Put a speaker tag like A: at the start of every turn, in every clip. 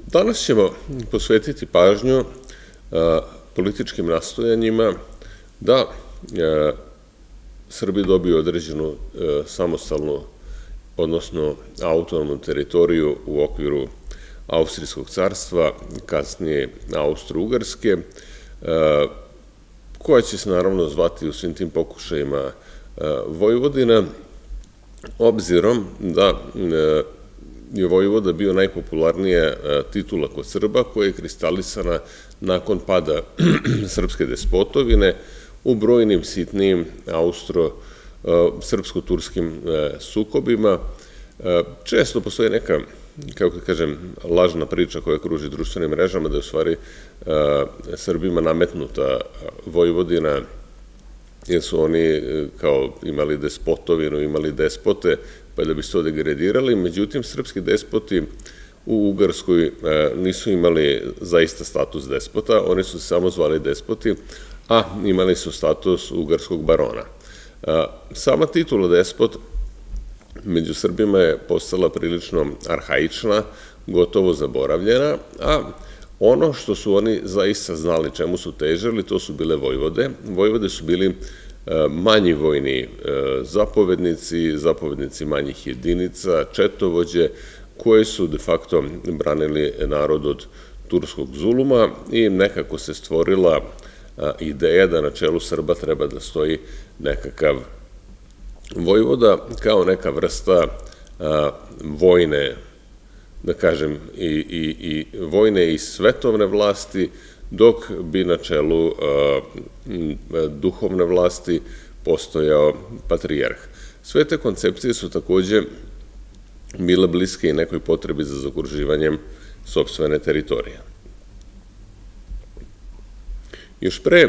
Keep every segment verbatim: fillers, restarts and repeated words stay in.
A: Danas ćemo posvetiti pažnju političkim nastojanjima da Srbi dobiju određenu samostalnu, odnosno autonomnu teritoriju u okviru Austrijskog carstva, kasnije Austro-Ugarske, koja će se naravno zvati u svim tim pokušajima Vojvodina, obzirom da je Vojvoda bio najpopularnija titula kod Srba, koja je kristalisana nakon pada srpske despotovine u brojnim sitnim austro-srpsko-turskim sukobima. Često postoji neka, kako da kažem, lažna priča koja kruži društvenim mrežama, da je u stvari Srbima nametnuta Vojvodina, jer su oni kao imali despotovinu, imali despote, pa da bi se to degradirali. Međutim, srpski despoti u Ugarskoj nisu imali zaista status despota, oni su se samo zvali despoti, a imali su status ugarskog barona. Sama titula despot među Srbima je postala prilično arhaična, gotovo zaboravljena, a ono što su oni zaista znali čemu su težili, to su bile vojvode. Vojvode su bili manji vojni zapovednici, zapovednici manjih jedinica, četovođe, koje su de facto branili narod od turskog zuluma i nekako se stvorila ideja da na čelu Srba treba da stoji nekakav vojvoda kao neka vrsta vojne, da kažem, i vojne i svetovne vlasti, dok bi na čelu duhovne vlasti postojao patrijarh. Sve te koncepcije su takođe bile bliske i nekoj potrebi za zaokruživanjem sopstvene teritorije. Još pre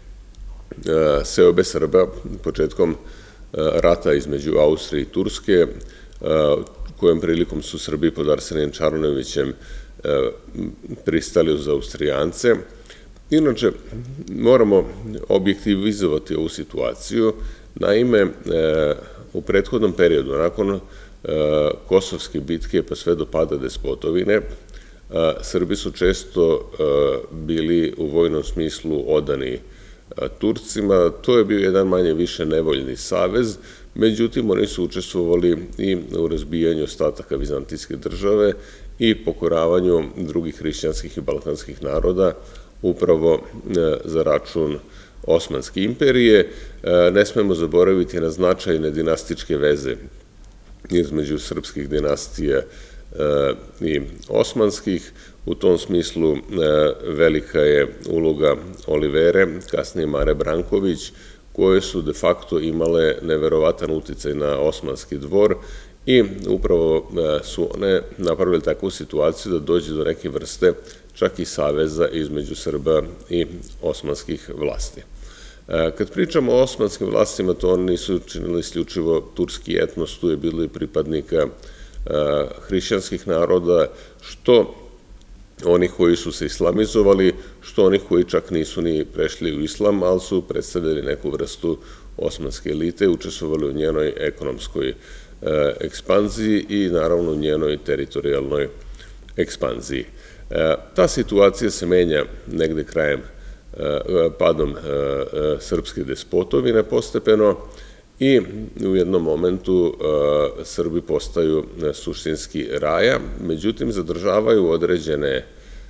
A: seobe Srba, početkom rata između Austrije i Turske, kojom prilikom su Srbi pod Arsenijem Čarnojevićem pristali uz Austrijance. Inače, moramo objektivizovati ovu situaciju. Naime, u prethodnom periodu, nakon Kosovske bitke pa sve do pada despotovine, Srbi su često bili u vojnom smislu odani Turcima. To je bio jedan manje više nevoljni savez, međutim, oni su učestvovali i u razbijanju ostataka vizantijske države i pokoravanju drugih hrišćanskih i balkanskih naroda, upravo za račun Osmanske imperije. Ne smemo zaboraviti na značajne dinastičke veze između srpskih dinastija i osmanskih. U tom smislu velika je uloga Olivere, kasnije Mare Branković, koje su de facto imale neverovatan uticaj na osmanski dvor i upravo su one napravili takvu situaciju da dođe do neke vrste čak i saveza između Srba i osmanskih vlasti. Kad pričamo o osmanskim vlastima, to oni nisu činili isključivo turski etnos, tu je bilo i pripadnika hrišćanskih naroda, što oni koji su se islamizovali, što oni koji čak nisu ni prešli u islam, ali su predstavljali neku vrstu osmanske elite, učestvovali u njenoj ekonomskoj ekspanziji i naravno u njenoj teritorijalnoj ekspanziji. Ta situacija se menja negde krajem padom srpske despotovine postepeno i u jednom momentu Srbi postaju suštinski raja, međutim zadržavaju određene,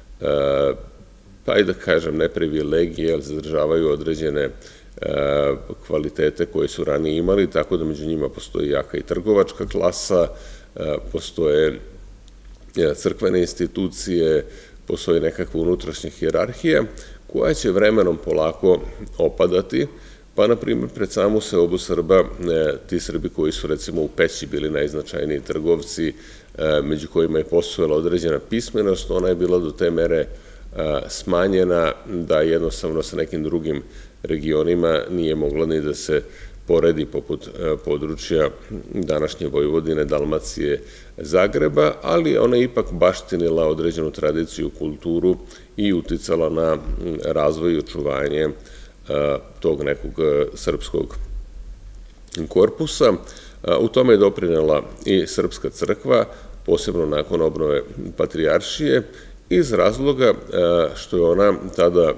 A: pa i da kažem ne privilegije, ali zadržavaju određene kvalitete koje su ranije imali, tako da među njima postoji jaka i trgovačka klasa, postoje crkvene institucije, postoji nekakva unutrašnja hijerarhija koja će vremenom polako opadati, pa na primjer pred samu seobu Srba, ti Srbi koji su recimo u Peći bili najznačajniji trgovci, među kojima je postojala određena pismenost, ona je bila do te mere smanjena da jednostavno sa nekim drugim regionima nije mogla ni da se poredi poput područja današnje Vojvodine, Dalmacije, Zagreba, ali ona je ipak baštinila određenu tradiciju, kulturu i uticala na razvoj i očuvanje tog nekog srpskog korpusa. U tome je doprinela i Srpska crkva, posebno nakon obnove patrijaršije, iz razloga što je ona tada,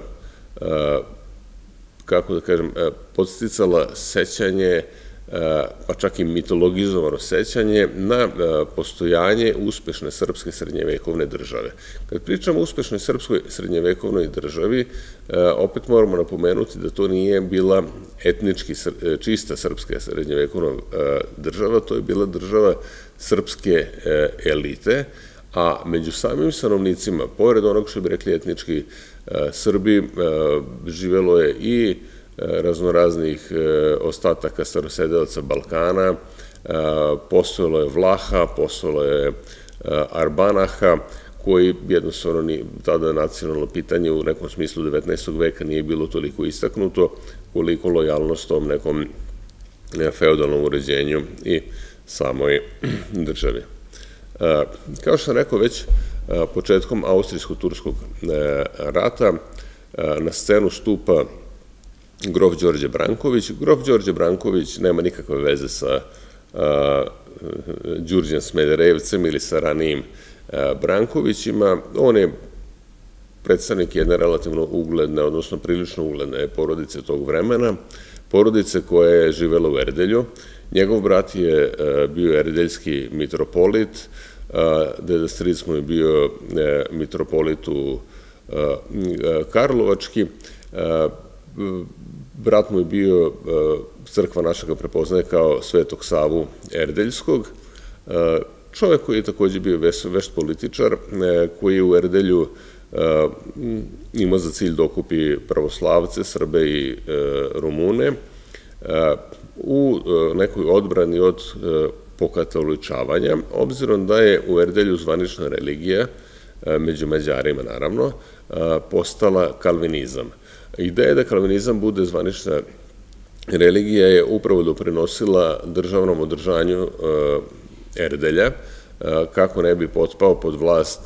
A: kako da kažem, podsticala sećanje, pa čak i mitologizovano sećanje na postojanje uspešne srpske srednjevekovne države. Kad pričamo o uspešnoj srpskoj srednjevekovnoj državi, opet moramo napomenuti da to nije bila etnički čista srpska srednjevekovna država, to je bila država srpske elite, a među samim stanovnicima, pored onog što bi rekli etnički Srbi, živelo je i raznoraznih ostataka starosedelaca Balkana, postojalo je Vlaha, postojalo je Arbanaha, koji jednostavno tada nacionalno pitanje u nekom smislu devetnaestog veka nije bilo toliko istaknuto, koliko lojalnost tom nekom feudalnom uređenju i samoj državi. Kao što sam rekao, već početkom Austrijsko-turskog rata na scenu stupa grof Đorđe Branković. Grof Đorđe Branković nema nikakve veze sa Đurđem Smederevcem ili sa ranijim Brankovićima. On je predstavnik jedne relativno ugledne, odnosno prilično ugledne porodice tog vremena, porodice koja je živela u Erdelju. Njegov brat je bio erdeljski mitropolit, deda stric mu je bio mitropolit u Karlovački, brat mu je bio, crkva naša ga prepoznaje kao Svetog Savu Erdeljskog, čovek koji je takođe bio vešt političar, koji je u Erdelju imao za cilj da okupi pravoslavce, Srbe i Rumune, u nekoj odbrani od pokatoličavanja, obzirom da je u Erdelju zvanična religija, među Mađarima naravno, postala kalvinizam. Ideja da kalvinizam bude zvanična religija je upravo doprinosila državnom održanju Erdelja, kako ne bi potpao pod vlast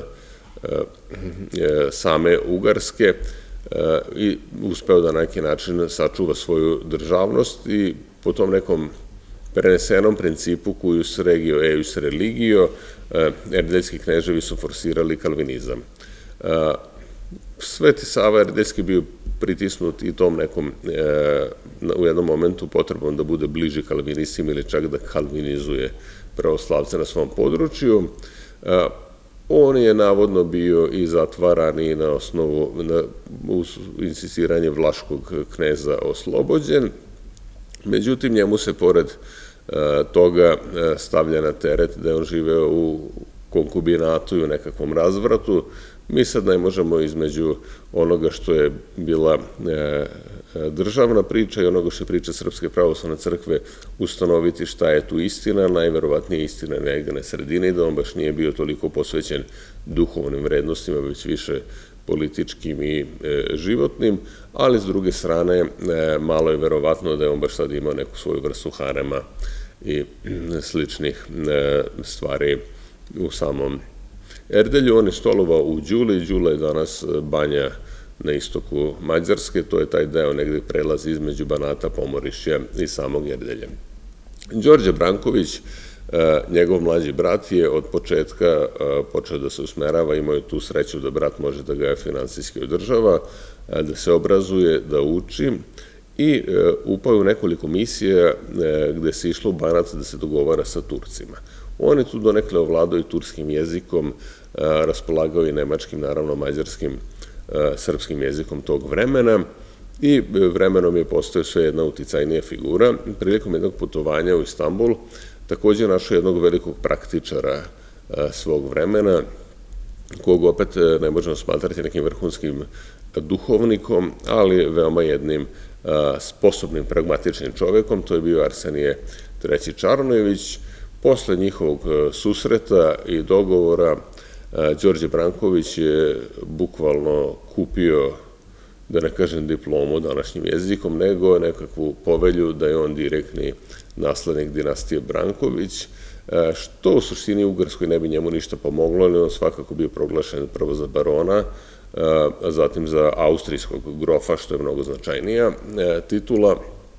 A: same Ugarske i uspeo da na neki način sačuva svoju državnost i po tom nekom prenesenom principu cuius regio eius religio, erdeljski kneževi su forsirali kalvinizam. Sveti Sava Erdeljski bio pritisnut i tom nekom, u jednom momentu, potrebom da bude bliži kalvinistima ili čak da kalvinizuje pravoslavce na svom području. On je navodno bio i zatvaran i na osnovu, uz insistiranje vlaškog kneza oslobođen. Međutim, njemu se pored toga stavlja na teret da je on živeo u konkubinatu i u nekakvom razvratu. Mi sad ne možemo između onoga što je bila državna priča i onoga što je priča Srpske pravoslavne crkve ustanoviti šta je tu istina. Najverovatnije istina je negde na sredini, da on baš nije bio toliko posvećen duhovnim vrednostima, već više političkim i životnim, ali s druge strane malo je verovatno da je on baš sad imao neku svoju vrstu harema i sličnih stvari u samom Erdelju. On je stolovao u Đuli, Đula je danas banja na istoku Mađarske, to je taj deo negde prelazi između Banata, Pomorišća i samog Erdelja. Đorđe Branković, njegov mlađi brat, je od početka počeo da se usmerava, imao je tu sreću da brat može da ga finansijski održava, da se obrazuje, da uči i upao je u nekoliko misija gde se išlo u Banat da se dogovara sa Turcima. On je tu donekle ovladao i turskim jezikom, raspolagao i nemačkim, naravno mađarskim, srpskim jezikom tog vremena i vremenom je postao sve jedna uticajnija figura. Prilikom jednog putovanja u Istanbul takođe je našao jednog velikog praktičara svog vremena, kog opet ne možemo smatrati nekim vrhunskim duhovnikom, ali veoma jednim sposobnim, pragmatičnim čovekom. To je bio Arsenije treći Čarnojević. Posle njihovog susreta i dogovora, Đorđe Branković je bukvalno kupio, da ne kažem diplomu današnjim jezikom, nego nekakvu povelju da je on direktni naslednik dinastije Branković, što u suštini Ugarskoj ne bi njemu ništa pomoglo, ali on svakako bio proglašen prvo za barona, a zatim za austrijskog grofa, što je mnogo značajnija titula,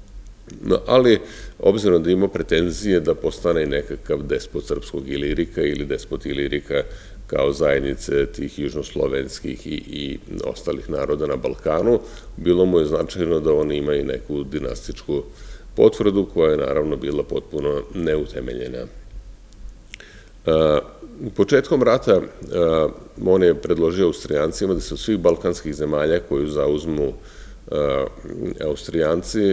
A: ali obzirom da ima pretenzije da postane nekakav despot srpskog Ilirika ili despot Ilirika kao zajednice tih južnoslovenskih i, i ostalih naroda na Balkanu. Bilo mu je značajno da oni imaju neku dinastičku potvrdu koja je naravno bila potpuno neutemeljena. Početkom rata on je predložio Austrijancima da se od svih balkanskih zemalja koju zauzmu Austrijanci,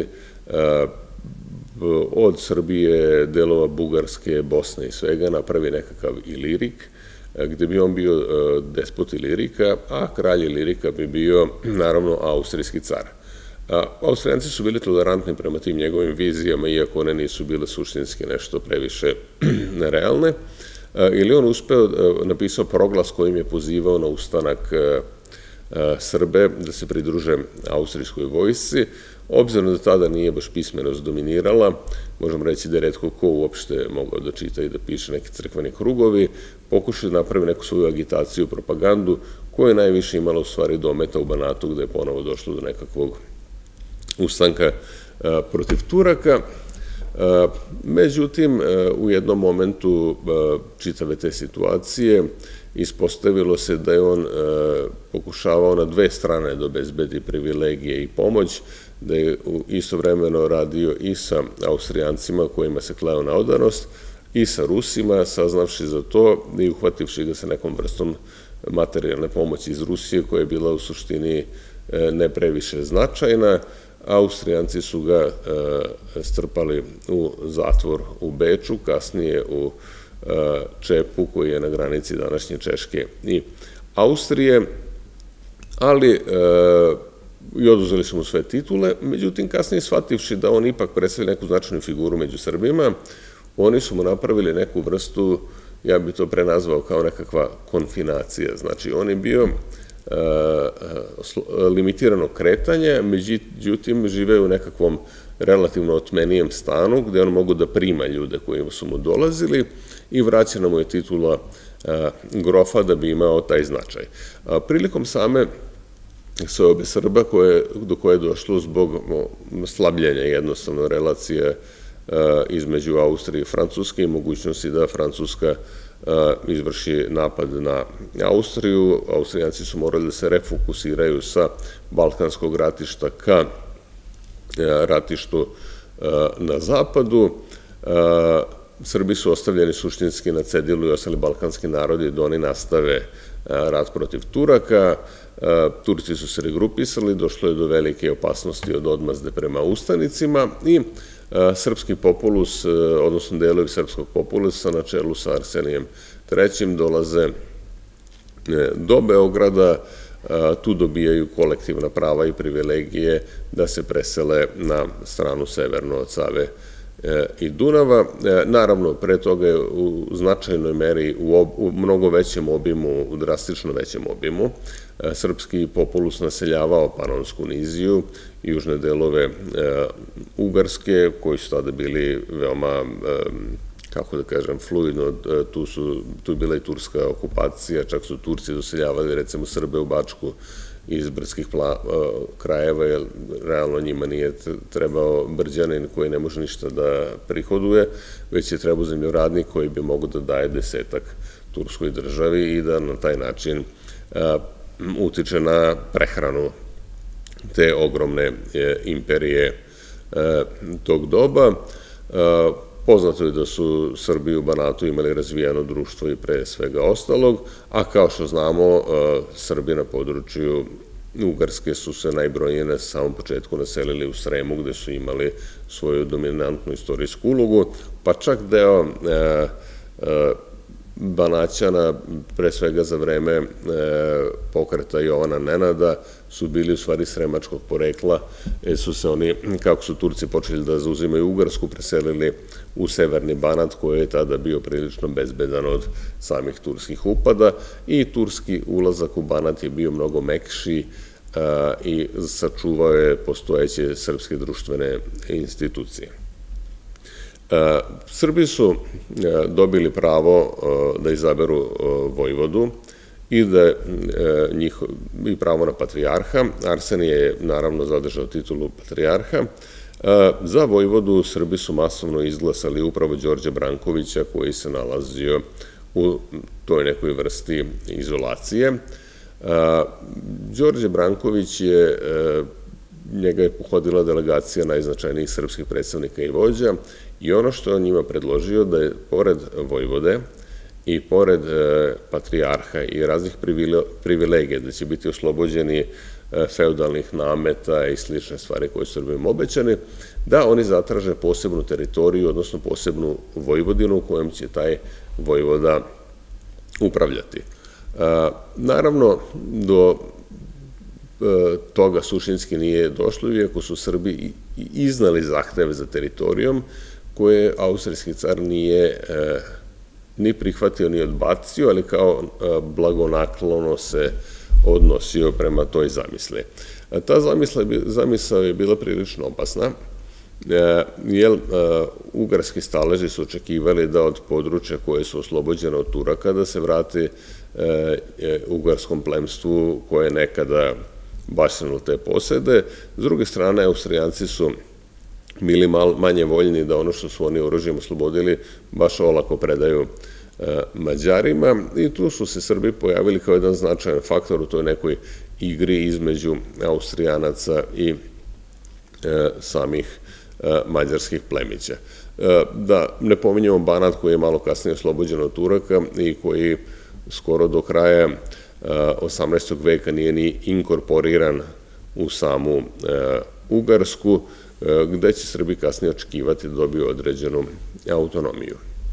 A: od Srbije, delova Bugarske, Bosne i svega, napravi nekakav Ilirik, gde bi on bio despot Ilirika, a kralj Ilirika bi bio, naravno, austrijski car. Austrijanci su bili tolerantni prema tim njegovim vizijama, iako one nisu bile suštinski nešto previše nerealne, ili on uspeo, napisao proglas kojim je pozivao na ustanak Srbe da se pridruže austrijskoj vojsci. Obzirom da tada nije baš pismenost dominirala, možemo reći da je retko ko uopšte mogao da čita i da piše neki crkveni krugovi, pokušao da napravi neku svoju agitaciju, propagandu, koja je najviše imala u stvari dometa u Banatu, gde je ponovo došlo do nekakvog ustanka protiv Turaka. Međutim, u jednom momentu čitave te situacije ispostavilo se da je on pokušavao na dve strane da obezbedi privilegije i pomoć, da je istovremeno radio i sa Austrijancima kojima se kleo na odanost i sa Rusima, saznavši za to i uhvativši ga sa nekom vrstom materijalne pomoći iz Rusije koja je bila u suštini ne previše značajna. Austrijanci su ga strpali u zatvor u Beču, kasnije u Čepu koji je na granici današnje Češke i Austrije, ali i oduzeli su mu sve titule. Međutim, kasnije shvativši da on ipak predstavlja neku značajnu figuru među Srbima, oni su mu napravili neku vrstu, ja bih to prenazvao kao nekakva konfinacija. Znači, on je bio limitirano kretanje, međutim, žive u nekakvom relativno otmenijem stanu, gde on mogu da prima ljude koji su mu dolazili i vraćena mu je titula grofa da bi imao taj značaj. Prilikom same seobe Srba, do koje je došlo zbog slabljenja jednostavno relacije između Austrije i Francuske i mogućnosti da Francuska izvrši napad na Austriju. Austrijanci su morali da se refokusiraju sa balkanskog ratišta ka ratištu na zapadu. Srbi su ostavljeni suštinski na cedilu i ostali balkanski narodi da oni nastave rat protiv Turaka. Turci su se regrupisali, došlo je do velike opasnosti od odmazde prema ustanicima i srpski populus, odnosno delovi srpskog populusa na čelu sa Arsenijem trećim dolaze do Beograda, tu dobijaju kolektivna prava i privilegije da se presele na stranu severno od Save i Dunava. Naravno, pre toga je u značajnoj meri, u mnogo većem obimu, u drastično većem obimu, srpski populus naseljavao Panonsku niziju i južne delove Ugarske, koji su tada bili veoma, kako da kažem, fluidno, tu je bila i turska okupacija, čak su Turci doseljavali, recimo, Srbe u Bačku iz brdskih krajeva, jer realno njima nije trebao Brđanin koji ne može ništa da prihoduje, već je trebao zemljoradnik koji bi mogo da daje desetak turskoj državi i da na taj način utiče na prehranu te ogromne imperije tog doba. Poznato je da su Srbi u Banatu imali razvijeno društvo i pre svega ostalog, a kao što znamo, Srbi na području Ugarske su se najbrojnije na samom početku naselili u Sremu, gde su imali svoju dominantnu istorijsku ulogu, pa čak deo Banaćana, pre svega za vreme pokreta Jovana Nenada, su bili u stvari sremačkog porekla, jer su se oni, kako su Turci počeli da zauzimaju Ugarsku, preselili u severni Banat, koji je tada bio prilično bezbedan od samih turskih upada i turski ulazak u Banat je bio mnogo mekši i sačuvao je postojeće srpske društvene institucije. Srbi su dobili pravo da izaberu vojvodu i da i pravo na patrijarha. Arsenije je naravno zadržao titulu patrijarha. Za vojvodu Srbi su masovno izglasali upravo Đorđa Brankovića, koji se nalazio u toj nekoj vrsti izolacije. Đorđe Branković je, njega je pohodila delegacija najznačajnijih srpskih predstavnika i vođa i ono što on njima predložio da je pored Vojvode i pored patrijarha i raznih privilegija, da će biti oslobođeni feudalnih nameta i slične stvari koje su Srbima obećani, da oni zatraže posebnu teritoriju, odnosno posebnu Vojvodinu u kojem će taj vojvoda upravljati. Naravno, do toga suštinski nije došlo, iako su Srbi iznali zahteve za teritorijom, koje austrijski car nije ni prihvatio, ni odbacio, ali kao blagonaklono se odnosio prema toj zamisli. Ta zamisao je bila prilično opasna, jer ugarski staleži su očekivali da od područja koje su oslobođene od Turaka da se vrati ugarskom plemstvu koje je nekada baštinilo te posede. S druge strane, Austrijanci su bili manje voljni da ono što su oni oružjem oslobodili baš olako predaju Mađarima i tu su se Srbi pojavili kao jedan značajan faktor u toj nekoj igri između Austrijanaca i samih mađarskih plemića. Da ne pominjamo Banat koji je malo kasnije oslobođen od Turaka i koji skoro do kraja osamnaestog veka nije ni inkorporiran u samu Ugarsku, gde će Srbi kasnije očekivati da dobiju određenu autonomiju.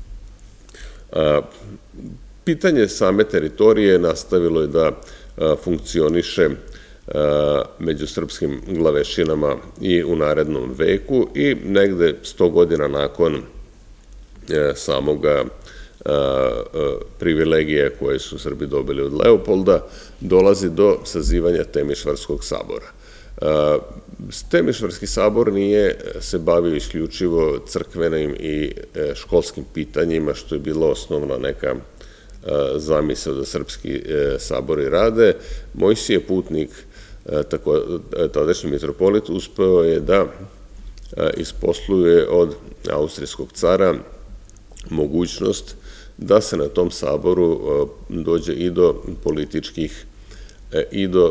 A: Pitanje same teritorije nastavilo je da funkcioniše među srpskim glavešinama i u narednom veku i negde sto godina nakon samoga privilegije koje su Srbi dobili od Leopolda, dolazi do sazivanja Temišvarskog sabora. Temišvarski sabor nije se bavio isključivo crkvenim i školskim pitanjima, što je bila osnovna neka zamisao da srpski sabori rade. Mojsije Putnik, tadašnji mitropolit, uspeo je da isposluje od austrijskog cara mogućnost da se na tom saboru dođe i do političkih i do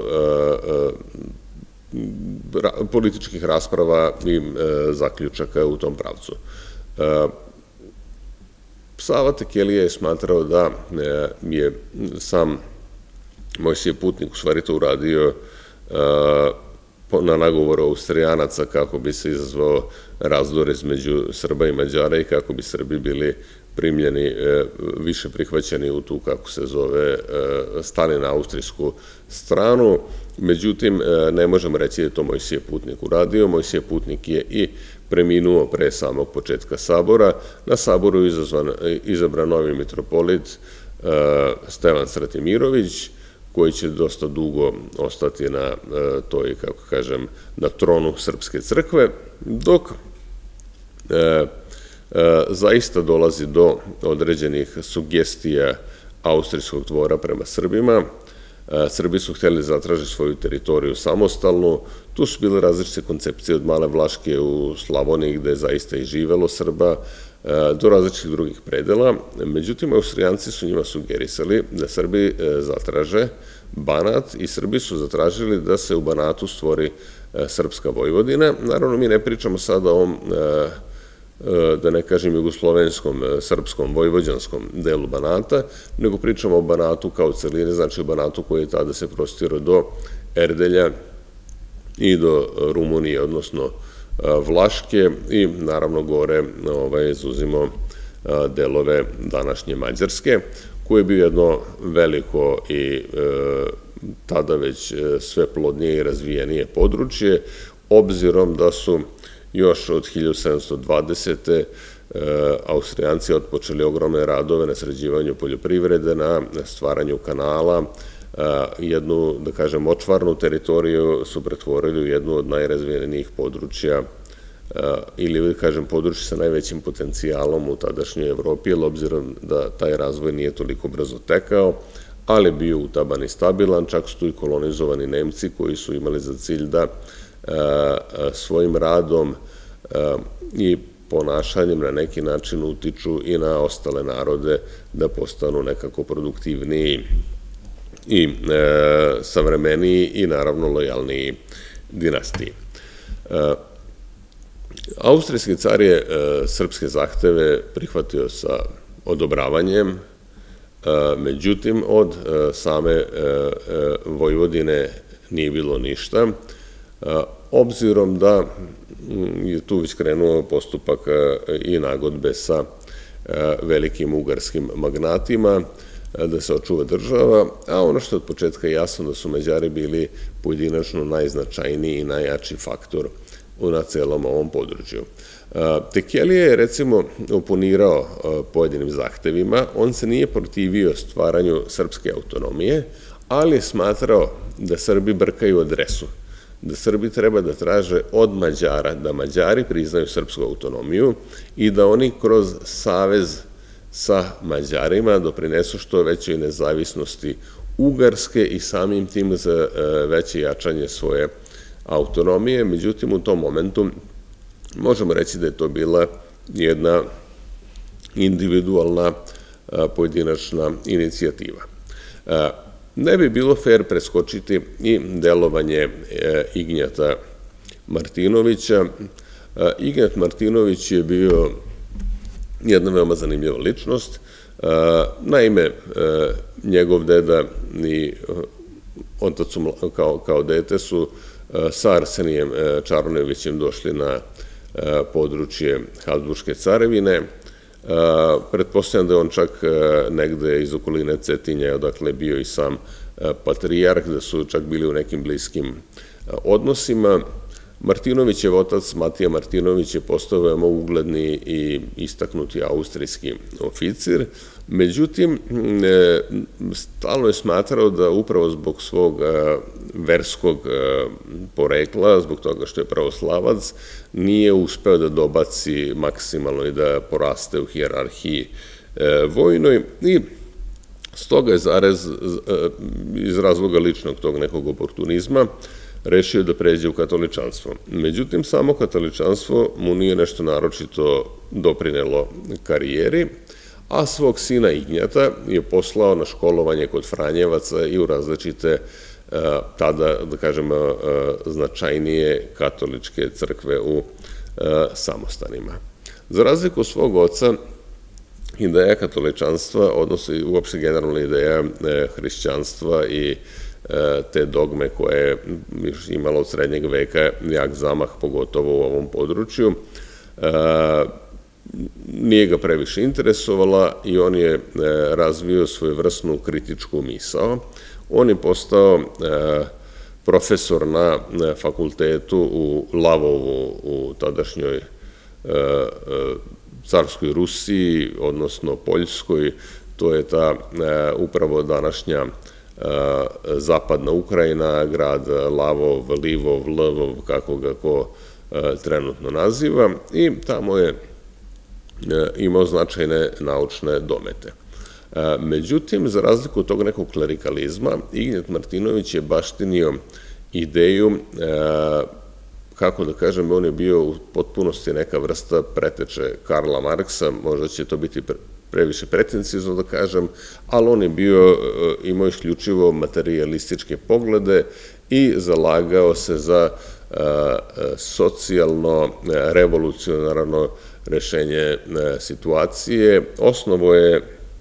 A: političkih rasprava i zaključaka u tom pravcu. Sava Tekelija je smatrao da je sam Mojsije Putnik u stvari to uradio na nagovor Austrijanaca kako bi se izazvao razdor između Srba i Mađara i kako bi Srbi bili primljeni, više prihvaćeni u tu, kako se zove, stali na austrijsku stranu. Međutim, ne možemo reći da je to Mojsije Putnik uradio. Mojsije Putnik je i preminuo pre samog početka sabora. Na saboru je izabran novi mitropolit Stevan Stratimirović, koji će dosta dugo ostati na toj, kako kažem, na tronu Srpske crkve, dok zaista dolazi do određenih sugestija austrijskog dvora prema Srbima. Srbi su hteli zatražiti svoju teritoriju samostalnu. Tu su bile različite koncepcije od Male Vlaške u Slavoniji, gde je zaista i živelo Srba, do različitih drugih predela. Međutim, Austrijanci su njima sugerisali da Srbi zatraže Banat i Srbi su zatražili da se u Banatu stvori Srpska Vojvodina. Naravno, mi ne pričamo sada o ovom, da ne kažem, jugoslovenskom, srpskom, vojvođanskom delu Banata, nego pričamo o Banatu kao celini, znači o Banatu koji je tada se prostirao do Erdelja i do Rumunije, odnosno Vlaške i naravno gore izuzimo delove današnje Mađarske, koje je bio jedno veliko i tada već sve plodnije i razvijenije područje, obzirom da su još od hiljadu sedamsto dvadesete. Austrijanci otpočeli ogromne radove na sređivanju poljoprivrede, na stvaranju kanala, jednu, da kažem, močvarnu teritoriju su pretvorili u jednu od najrazvijenijih područja ili, da kažem, područje sa najvećim potencijalom u tadašnjoj Evropi, jer obzirom da taj razvoj nije toliko brzo tekao, ali bio utaban i stabilan, čak su tu i kolonizovani Nemci koji su imali za cilj da svojim radom i ponašanjem na neki način utiču i na ostale narode da postanu nekako produktivniji i savremeniji i naravno lojalniji dinastiji. Austrijski car je srpske zahteve prihvatio sa odobravanjem, međutim od same Vojvodine nije bilo ništa, obzirom da je tu već krenuo postupak i nagodbe sa velikim ugarskim magnatima, da se očuva država, a ono što je od početka jasno da su Mađari bili pojedinačno najznačajniji i najjači faktor na celom ovom području. Tekelije je, recimo, oponirao pojedinim zahtevima, on se nije protivio stvaranju srpske autonomije, ali je smatrao da Srbi brkaju adresu, da Srbi treba da traže od Mađara, da Mađari priznaju srpsku autonomiju i da oni kroz savez sa Mađarima doprinesu što većoj nezavisnosti Ugarske i samim tim za veće jačanje svoje autonomije. Međutim, u tom momentu možemo reći da je to bila jedna individualna pojedinačna inicijativa. Ne bi bilo fair preskočiti i delovanje Ignjata Martinovića. Ignjat Martinović je bio jedna veoma zanimljiva ličnost. Naime, njegov deda i otac kao dete su sa Arsenijem Čaronevićem došli na područje Habsburške carevine. Pretpostavljam da je on čak negde iz okoline Cetinja, odakle bio i sam patrijarh, da su čak bili u nekim bliskim odnosima. Martinovićev otac, Matija Martinović, je postao veoma ugledni i istaknuti austrijski oficir. Međutim, stalno je smatrao da upravo zbog svog verskog porekla, zbog toga što je pravoslavac, nije uspeo da dobaci maksimalno i da poraste u hijerarhiji vojnoj i stoga je zarez iz razloga ličnog tog nekog oportunizma rešio da pređe u katoličanstvo. Međutim, samo katoličanstvo mu nije nešto naročito doprinelo karijeri, a svog sina Ignjata je poslao na školovanje kod Franjevaca i u različite tada, da kažemo, značajnije katoličke crkve u samostanima. Za razliku od svog oca, ideja katoličanstva, odnosno uopšte generalna ideja hrišćanstva i te dogme koje je imalo od srednjeg veka jak zamah, pogotovo u ovom području, nije ga previše interesovala i on je razvio svoju vrstnu kritičku misao. On je postao profesor na fakultetu u Lavovu, u tadašnjoj carskoj Rusiji, odnosno Poljskoj. To je ta upravo današnja zapadna Ukrajina, grad Lavov, Livov, Lvov, kako ga ko trenutno naziva, i tamo je imao značajne naučne domete. Međutim, za razliku od tog nekog klerikalizma, Ignjat Martinović je baštinio ideju, kako da kažem, on je bio u potpunosti neka vrsta preteče Karla Marksa, možda će to biti previše pretenciozno da kažem, ali on je bio, imao isključivo materijalističke poglede i zalagao se za socijalno, revolucionarno rešenje situacije. Osnovo je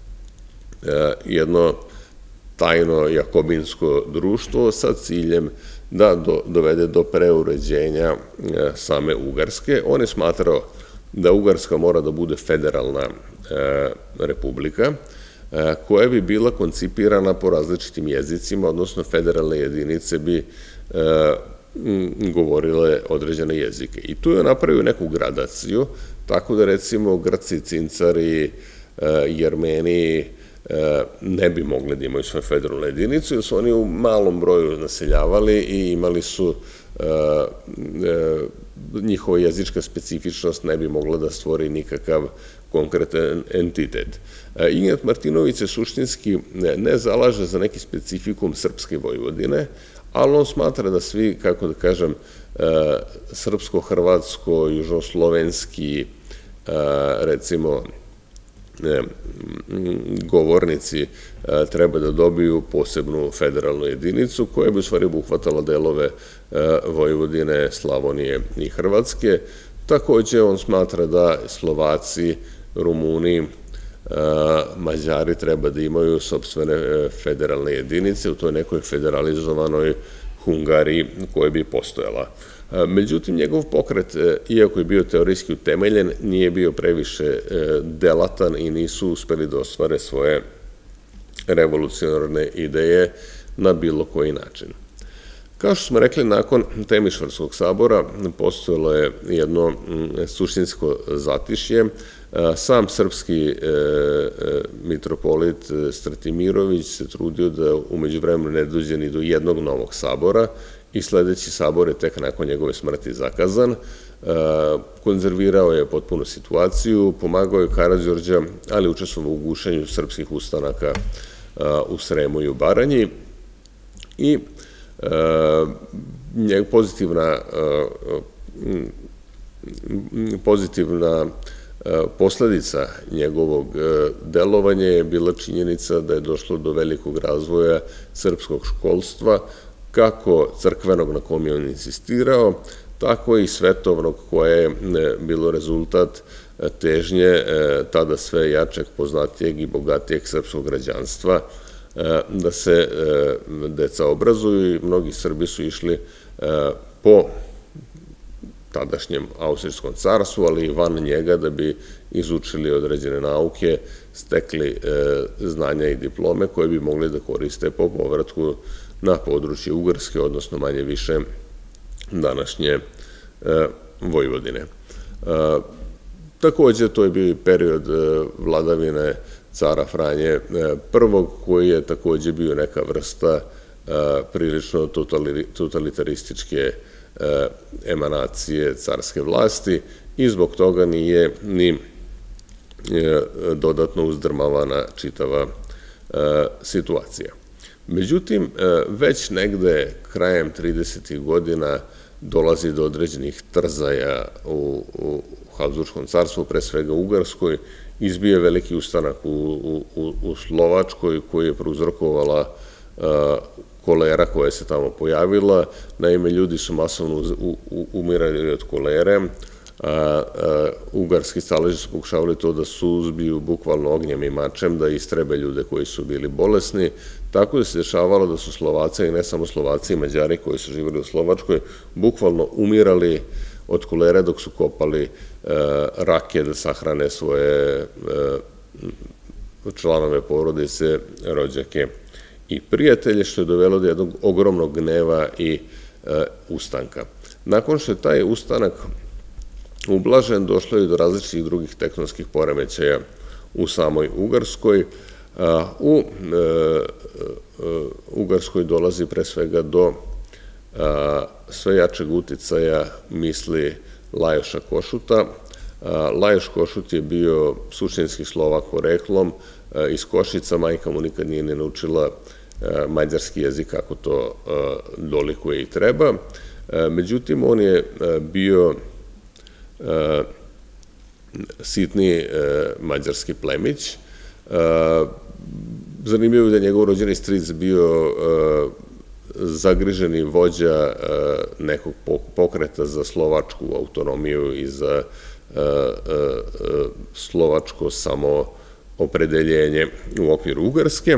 A: jedno tajno jakobinsko društvo sa ciljem da dovede do preuređenja same Ugarske. On je smatrao da Ugarska mora da bude federalna republika, koja bi bila koncipirana po različitim jezicima, odnosno federalne jedinice bi govorile određene jezike. I tu je napravio neku gradaciju, tako da recimo Grci, Cincari, Jermeni ne bi mogli da imaju svoju federalnu jedinicu, jer su oni u malom broju naseljavali i imali su njihova jezička specifičnost ne bi mogla da stvori nikakav konkretan entitet. Ignjat Martinović se suštinski ne zalaže za neki specifikum srpske Vojvodine, ali on smatra da svi, kako da kažem, srpsko-hrvatsko, južnoslovenski recimo, govornici treba da dobiju posebnu federalnu jedinicu koja bi u stvari obuhvatala delove Vojvodine, Slavonije i Hrvatske. Takođe, on smatra da Slovaci, Rumuni, Mađari treba da imaju sopstvene federalne jedinice u toj nekoj federalizovanoj Hungariji koja bi postojala. Međutim, njegov pokret, iako je bio teorijski utemeljen, nije bio previše delatan i nisu uspeli da ostvare svoje revolucionarne ideje na bilo koji način. Kao što smo rekli, nakon Temišvarskog sabora postojalo je jedno suštinsko zatišje. Sam srpski mitropolit Stratimirović se trudio da umeđu vremenu ne dođe ni do jednog novog sabora i sledeći sabor je tek nakon njegove smrti zakazan. Konzervirao je potpunu situaciju, pomagao je Karađorđa, ali učestvovao u gušenju srpskih ustanaka u Sremu i u Baranji. I pozitivna pozitivna posledica njegovog delovanja je bila činjenica da je došlo do velikog razvoja srpskog školstva, kako crkvenog na kom je on insistirao, tako i svetovnog koje je bilo rezultat težnje tada sve jačeg, poznatijeg i bogatijeg srpskog građanstva da se deca obrazuju i mnogi Srbi su išli po tadašnjem Austrijskom carstvu, ali i van njega da bi izučili određene nauke, stekli znanja i diplome koje bi mogli da koriste po povratku na područje Ugarske, odnosno manje više današnje Vojvodine. Takođe, to je bio i period vladavine cara Franje prvog, koji je takođe bio neka vrsta prilično totalitarističke emanacije carske vlasti i zbog toga nije ni dodatno uzdrmavana čitava situacija. Međutim, već negde krajem tridesetih godina dolazi do određenih trzaja u Habsburškom carstvu, pre svega Ugarskoj, izbije veliki ustanak u Slovačkoj koji je prouzrokovala kolera koja se tamo pojavila. Naime, ljudi su masovno umirali od kolere, a ugarski staleži su pokušavali to da suzbiju bukvalno ognjem i mačem, da istrebe ljude koji su bili bolesni. Tako da se dešavalo da su Slovaci, i ne samo Slovaci i Mađari koji su živjeli u Slovačkoj, bukvalno umirali od kolere dok su kopali rake da sahrane svoje članove porodice, rođake i prijatelje, što je dovelo do jednog ogromnog gneva i ustanka. Nakon što je taj ustanak ublažen, došlo je do različitih drugih tektonskih poremećaja u samoj Ugarskoj. U Ugarskoj dolazi pre svega do sve jačeg uticaja misli Lajoša Košuta. Lajoš Košut je bio suštinski Slovak poreklom iz Košica, majka mu nikad nije ne naučila mađarski jezik kako to dolikuje i treba. Međutim, on je bio sitni mađarski plemić. Zanimljivo je da je njegov rođeni stric bio zagriženi vođa nekog pokreta za slovačku autonomiju i za slovačko samoopredeljenje u okviru Ugarske.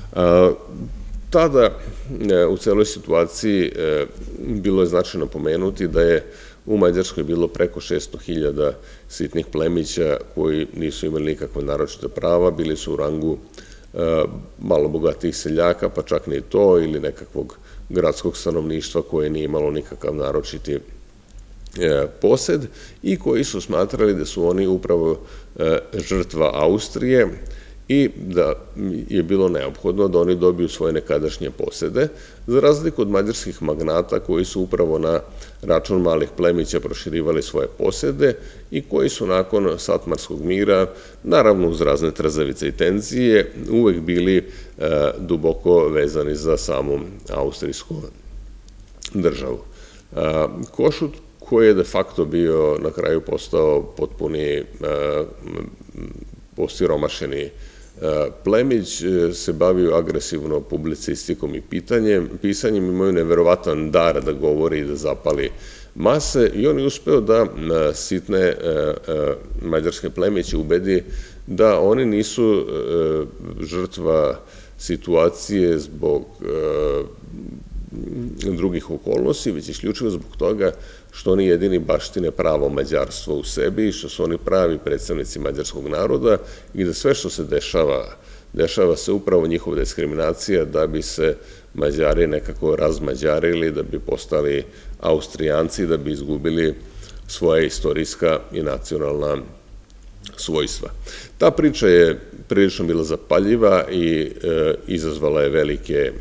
A: Tada u celoj situaciji bilo je značajno pomenuti da je u Mađarskoj bilo preko šesto hiljada sitnih plemića koji nisu imali nikakva naročita prava, bili su u rangu malo bogatih seljaka, pa čak ni to, ili nekakvog gradskog stanovništva koje nije imalo nikakav naročiti posed i koji su smatrali da su oni upravo žrtva Austrije i da je bilo neophodno da oni dobiju svoje nekadašnje posede, za razliku od mađarskih magnata koji su upravo na račun malih plemića proširivali svoje posede i koji su nakon Satmarskog mira, naravno uz razne trzavice i tenzije, uvek bili duboko vezani za samu austrijsku državu. Košut, koji je de facto bio na kraju postao potpuni osiromašeni plemić, se bavio agresivno publicistikom i pisanjem, imaju neverovatan dar da govori i da zapali mase i on je uspeo da sitne mađarske plemiće ubedi da oni nisu žrtva situacije zbog drugih okolnosti, već isključivo zbog toga što oni jedini baštine pravo mađarstvo u sebi i što su oni pravi predstavnici mađarskog naroda i da sve što se dešava, dešava se upravo njihova diskriminacija da bi se Mađari nekako razmađarili, da bi postali Austrijanci, da bi izgubili svoja istorijska i nacionalna svojstva. Ta priča je prilično bila zapaljiva i izazvala je velike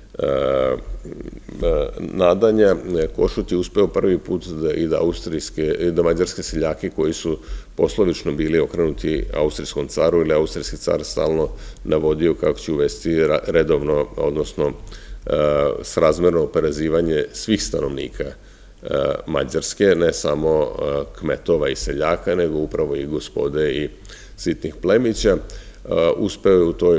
A: nadanja. Košut je uspeo prvi put i da austrijske, da mađarske seljake koji su poslovično bili okrenuti austrijskom caru ili austrijski car stalno navodio kako će uvesti redovno, odnosno srazmerno oporezivanje svih stanovnika Mađarske, ne samo kmetova i seljaka, nego upravo i gospode i sitnih plemića. Uspeo je u toj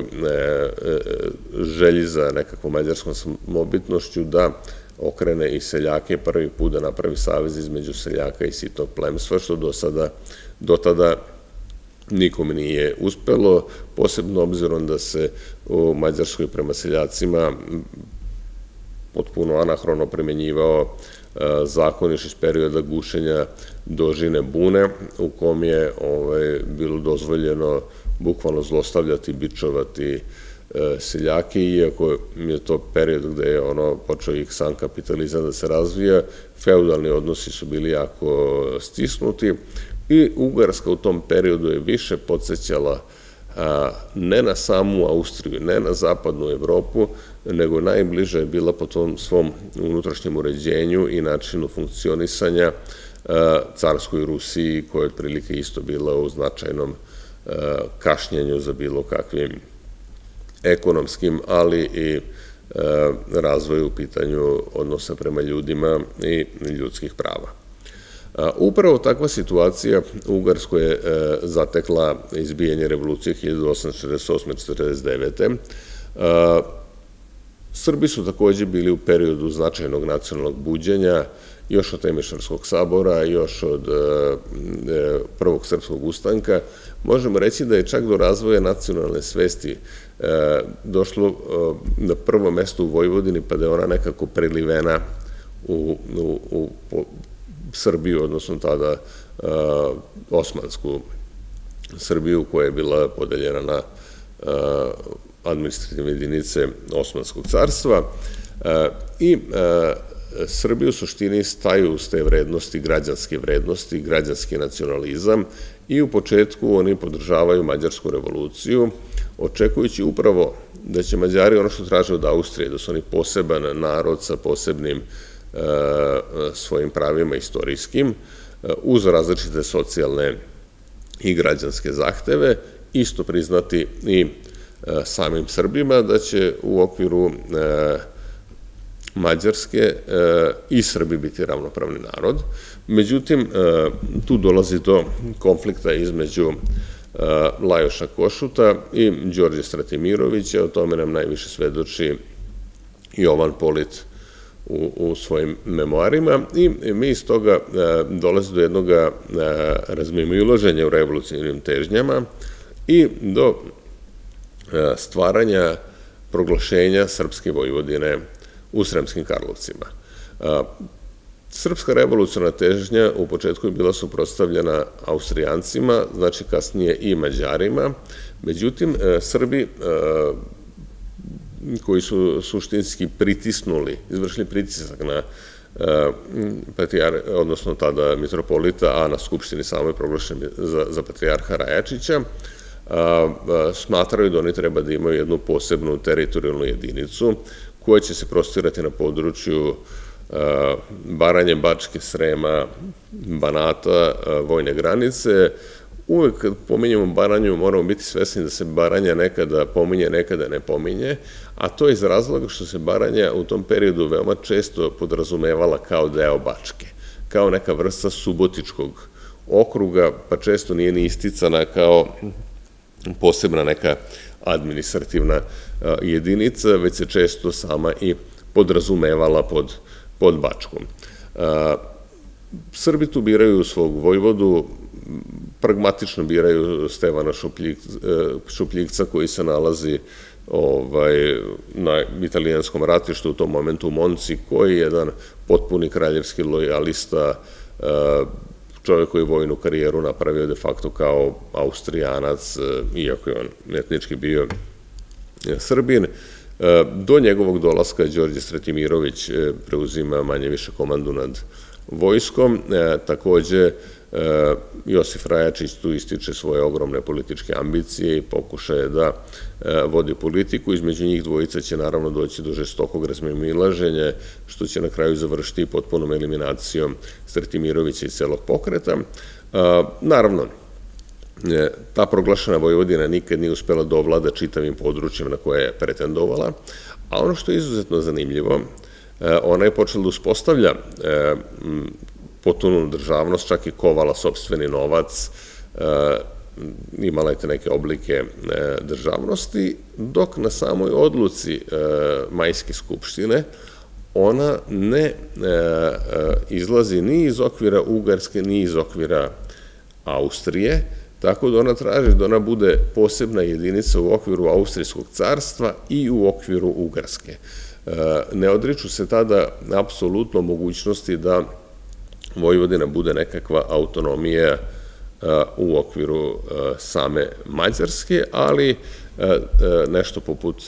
A: želji za nekakvom mađarskom samobitnošću da okrene i seljake, prvi put da napravi savez između seljaka i sitnog plemstva, što do sada, do tada nikom nije uspelo, posebno obzirom da se u Mađarskoj prema seljacima potpuno anahrono primenjivao zakon još iz perioda gušenja dožine bune, u kom je bilo dozvoljeno bukvalno zlostavljati, bičovati seljake, iako je to period gde je ono počeo i sam kapitalizam da se razvija, feudalni odnosi su bili jako stisnuti i Ugarska u tom periodu je više podsjećala ne na samu Austriju, ne na zapadnu Evropu, nego najbliže je bila po tom svom unutrašnjem uređenju i načinu funkcionisanja carskoj Rusiji, koja je otprilike isto bila u značajnom kašnjenju za bilo kakvim ekonomskim, ali i razvoju u pitanju odnosa prema ljudima i ljudskih prava. Upravo takva situacija u Ugarskoj je zatekla izbijanje revolucije hiljadu osamsto četrdeset osme do četrdeset devete. Srbi su takođe bili u periodu značajnog nacionalnog buđenja, još od Temišvarskog sabora, još od Prvog srpskog ustanka. Možemo reći da je čak do razvoja nacionalne svesti došlo na prvo mesto u Vojvodini, pa da je ona nekako prelivena u Srbiju, odnosno tada Osmansku Srbiju, koja je bila podeljena na administrativne jedinice Osmanskog carstva. I Srbi u suštini staju uz te vrednosti, građanske vrednosti, građanski nacionalizam i u početku oni podržavaju Mađarsku revoluciju, očekujući upravo da će Mađari ono što traže od Austrije, da su oni poseban narod sa posebnim svojim pravima istorijskim, uz različite socijalne i građanske zahteve, isto priznati i samim Srbima, da će u okviru Mađarske i Srbi biti ravnopravni narod. Međutim, tu dolazi do konflikta između Lajoša Košuta i Đorđe Stratimirovića, o tome nam najviše svedoči Jovan Polit u svojim memoarima i mi iz toga dolazi do jednog razmimoilaženja u revolucionarnim težnjama i do stvaranja proglašenja Srpske Vojvodine u Sremskim Karlovcima. Srpska revolucionarna težnja u početku je bila suprotstavljena Austrijancima, znači kasnije i Mađarima, međutim Srbi koji su suštinski pritisnuli, izvršili pritisak na patrijarha, odnosno tada mitropolita, a na Skupštini samo je proglašen za patrijarha Rajačića, smatraju da oni treba da imaju jednu posebnu teritorijalnu jedinicu koja će se prostirati na području Baranje, Bačke, Srema, Banata, vojne granice. Uvek kad pominjemo Baranju moramo biti svesni da se Baranja nekada pominje, nekada ne pominje, a to je iz razloga što se Baranja u tom periodu veoma često podrazumevala kao deo Bačke, kao neka vrsta subotičkog okruga, pa često nije ni isticana kao posebna neka administrativna jedinica, već se često sama i podrazumevala pod, pod Bačkom. Srbi tu biraju svog vojvodu, pragmatično biraju Stevana Šupljikca koji se nalazi ovaj, na italijanskom ratištu u tom momentu u Monci, koji je jedan potpuni kraljevski lojalista, čovjek koji je vojnu karijeru napravio de facto kao Austrijanac, iako je on etnički bio Srbin. Do njegovog dolaska Đorđe Stratimirović preuzima manje više komandu nad vojskom. Takođe, Josif Rajačić tu ističe svoje ogromne političke ambicije i pokušaje da vodi politiku. Između njih dvojica će naravno doći do žestokog razmimoilaženja, što će na kraju završiti potpunom eliminacijom Stratimirovića i celog pokreta. Naravno, ta proglašena Vojvodina nikad nije uspela da ovlada čitavim područjem na koje je pretendovala, a ono što je izuzetno zanimljivo, ona je počela da uspostavlja potpunu državnost, čak i kovala sopstveni novac, imala je te neke oblike državnosti, dok na samoj odluci Majske skupštine ona ne izlazi ni iz okvira Ugarske, ni iz okvira Austrije, tako da ona traži da ona bude posebna jedinica u okviru Austrijskog carstva i u okviru Ugarske. Ne odriču se tada apsolutno mogućnosti da Vojvodina bude nekakva autonomija u okviru same Mađarske, ali nešto poput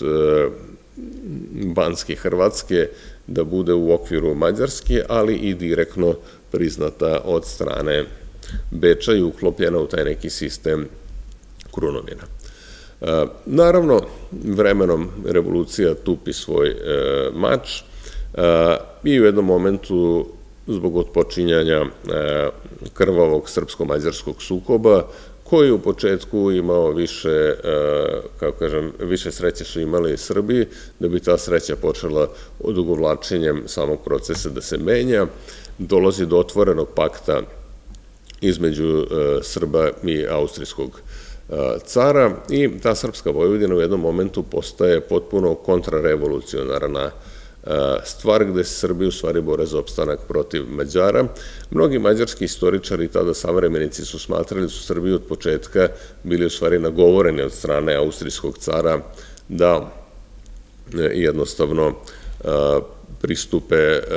A: Banske Hrvatske da bude u okviru Mađarske, ali i direktno priznata od strane Beča i uklopljena u taj neki sistem krunovina. Naravno, vremenom revolucija tupi svoj mač i u jednom momentu, zbog otpočinjanja krvavog srpsko-mađarskog sukoba, koji u početku imao više, kako kažem, više sreće su imali Srbi, da bi ta sreća počela odugovlačenjem samog procesa da se menja, dolazi do otvorenog pakta između Srba i austrijskog cara i ta srpska Vojvodina u jednom momentu postaje potpuno kontrarevolucionarna stvar gde se Srbi u stvari bore za opstanak protiv Mađara. Mnogi mađarski istoričari, tada savremenici, su smatrali da su Srbi od početka bili u stvari nagovoreni od strane austrijskog cara da jednostavno pristupe,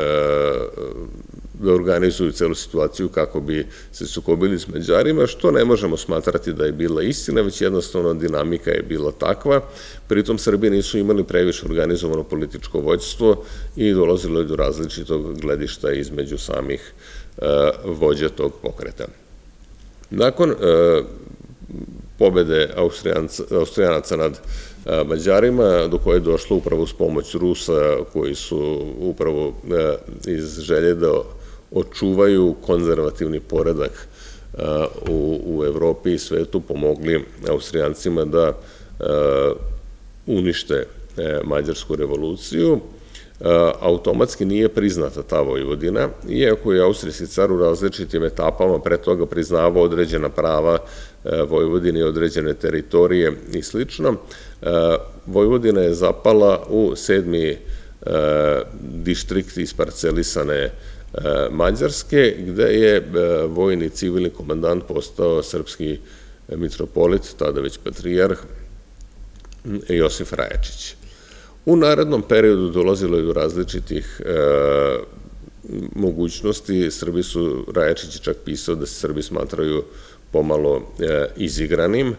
A: da organizuju celu situaciju kako bi se sukobili s Mađarima, što ne možemo smatrati da je bila istina, već jednostavno dinamika je bila takva. Pritom Srbi nisu imali previše organizovano političko vođstvo i dolazilo je do različitog gledišta između samih vođa tog pokreta. Nakon pobede Austrijanaca nad Mađarima, do koje je došlo upravo uz pomoć Rusa, koji su upravo iz želje da očuvaju konzervativni poredak u Evropi i svetu, pomogli Austrijancima da unište Mađarsku revoluciju. Automatski nije priznata ta Vojvodina, iako je austrijski car u različitim etapama pre toga priznavao određena prava Vojvodine i određene teritorije i slično. Vojvodina je zapala u sedmi distrikt isparcelisane Mađarske, gde je vojni civilni komandant postao srpski mitropolit, tada već patrijarh, Josif Rajačić. U narednom periodu dolazilo je do različitih mogućnosti. Srbi su, Rajačić je čak pisao da se Srbi smatraju pomalo izigranim.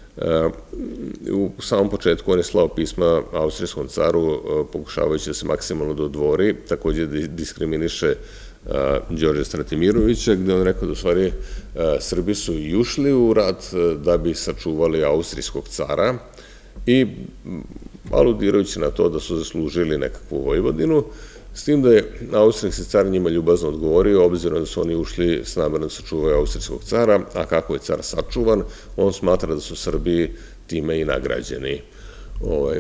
A: U samom početku on je slao pisma austrijskom caru, pokušavajući da se maksimalno dodvori, takođe da diskriminiše Đorđe Stratimirovića, gde on rekao da u stvari Srbi su i ušli u rat da bi sačuvali austrijskog cara i aludirajući na to da su zaslužili nekakvu Vojvodinu, s tim da je austrijski car njima ljubazno odgovorio, obzirom da su oni ušli s namerom da sačuvaju austrijskog cara, a kako je car sačuvan, on smatra da su Srbi time i nagrađeni.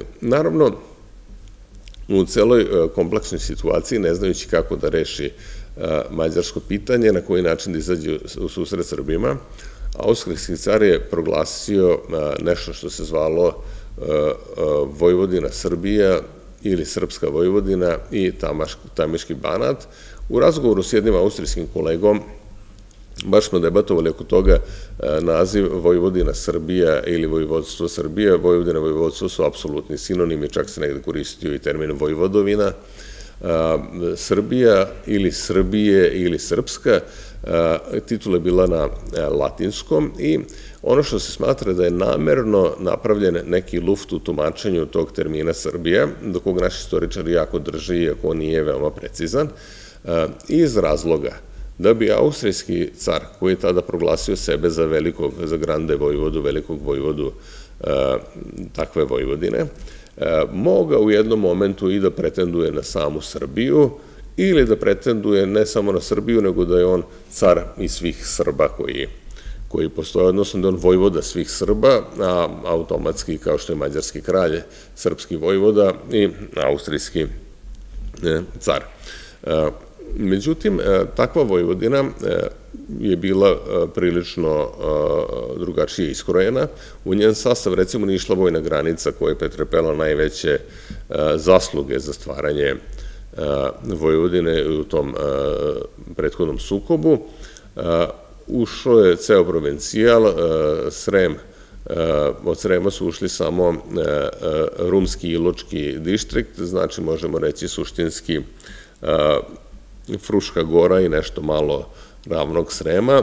A: Naravno, u celoj kompleksnoj situaciji, ne znajući kako da reši mađarsko pitanje, na koji način da izađe u susret Srbima. Austrijski car je proglasio nešto što se zvalo Vojvodina Srbija ili Srpska Vojvodina i Tamiški Banat. U razgovoru s jednim austrijskim kolegom baš smo debatovali oko toga naziv Vojvodina Srbija ili Vojvodstvo Srbije. Vojvodina i Vojvodstvo su apsolutni sinonimi, čak se negde koristio i termin Vojvodovina. Srbija ili Srbije ili Srpska, titula je bila na latinskom i ono što se smatra da je namerno napravljen neki luft u tumačenju tog termina Srbija, do kog naši istoričari jako drži, iako on nije veoma precizan, iz razloga da bi austrijski car, koji je tada proglasio sebe za velikog, za grande vojvodu, velikog vojvodu takve Vojvodine, mogao u jednom momentu i da pretenduje na samu Srbiju ili da pretenduje ne samo na Srbiju, nego da je on car i svih Srba koji, koji postoje, odnosno da je on vojvoda svih Srba, a automatski, kao što je mađarski kralj, srpski vojvoda i austrijski car. Međutim, takva Vojvodina je bila prilično drugačije iskrojena. U njen sastav, recimo, nije išla vojna granica koja je pretrpela najveće zasluge za stvaranje Vojvodine u tom prethodnom sukobu. Ušao je ceo provincijal, Srem, od Srema su ušli samo rumski i iločki distrikt, znači možemo reći suštinski Fruška Gora i nešto malo ravnog Srema.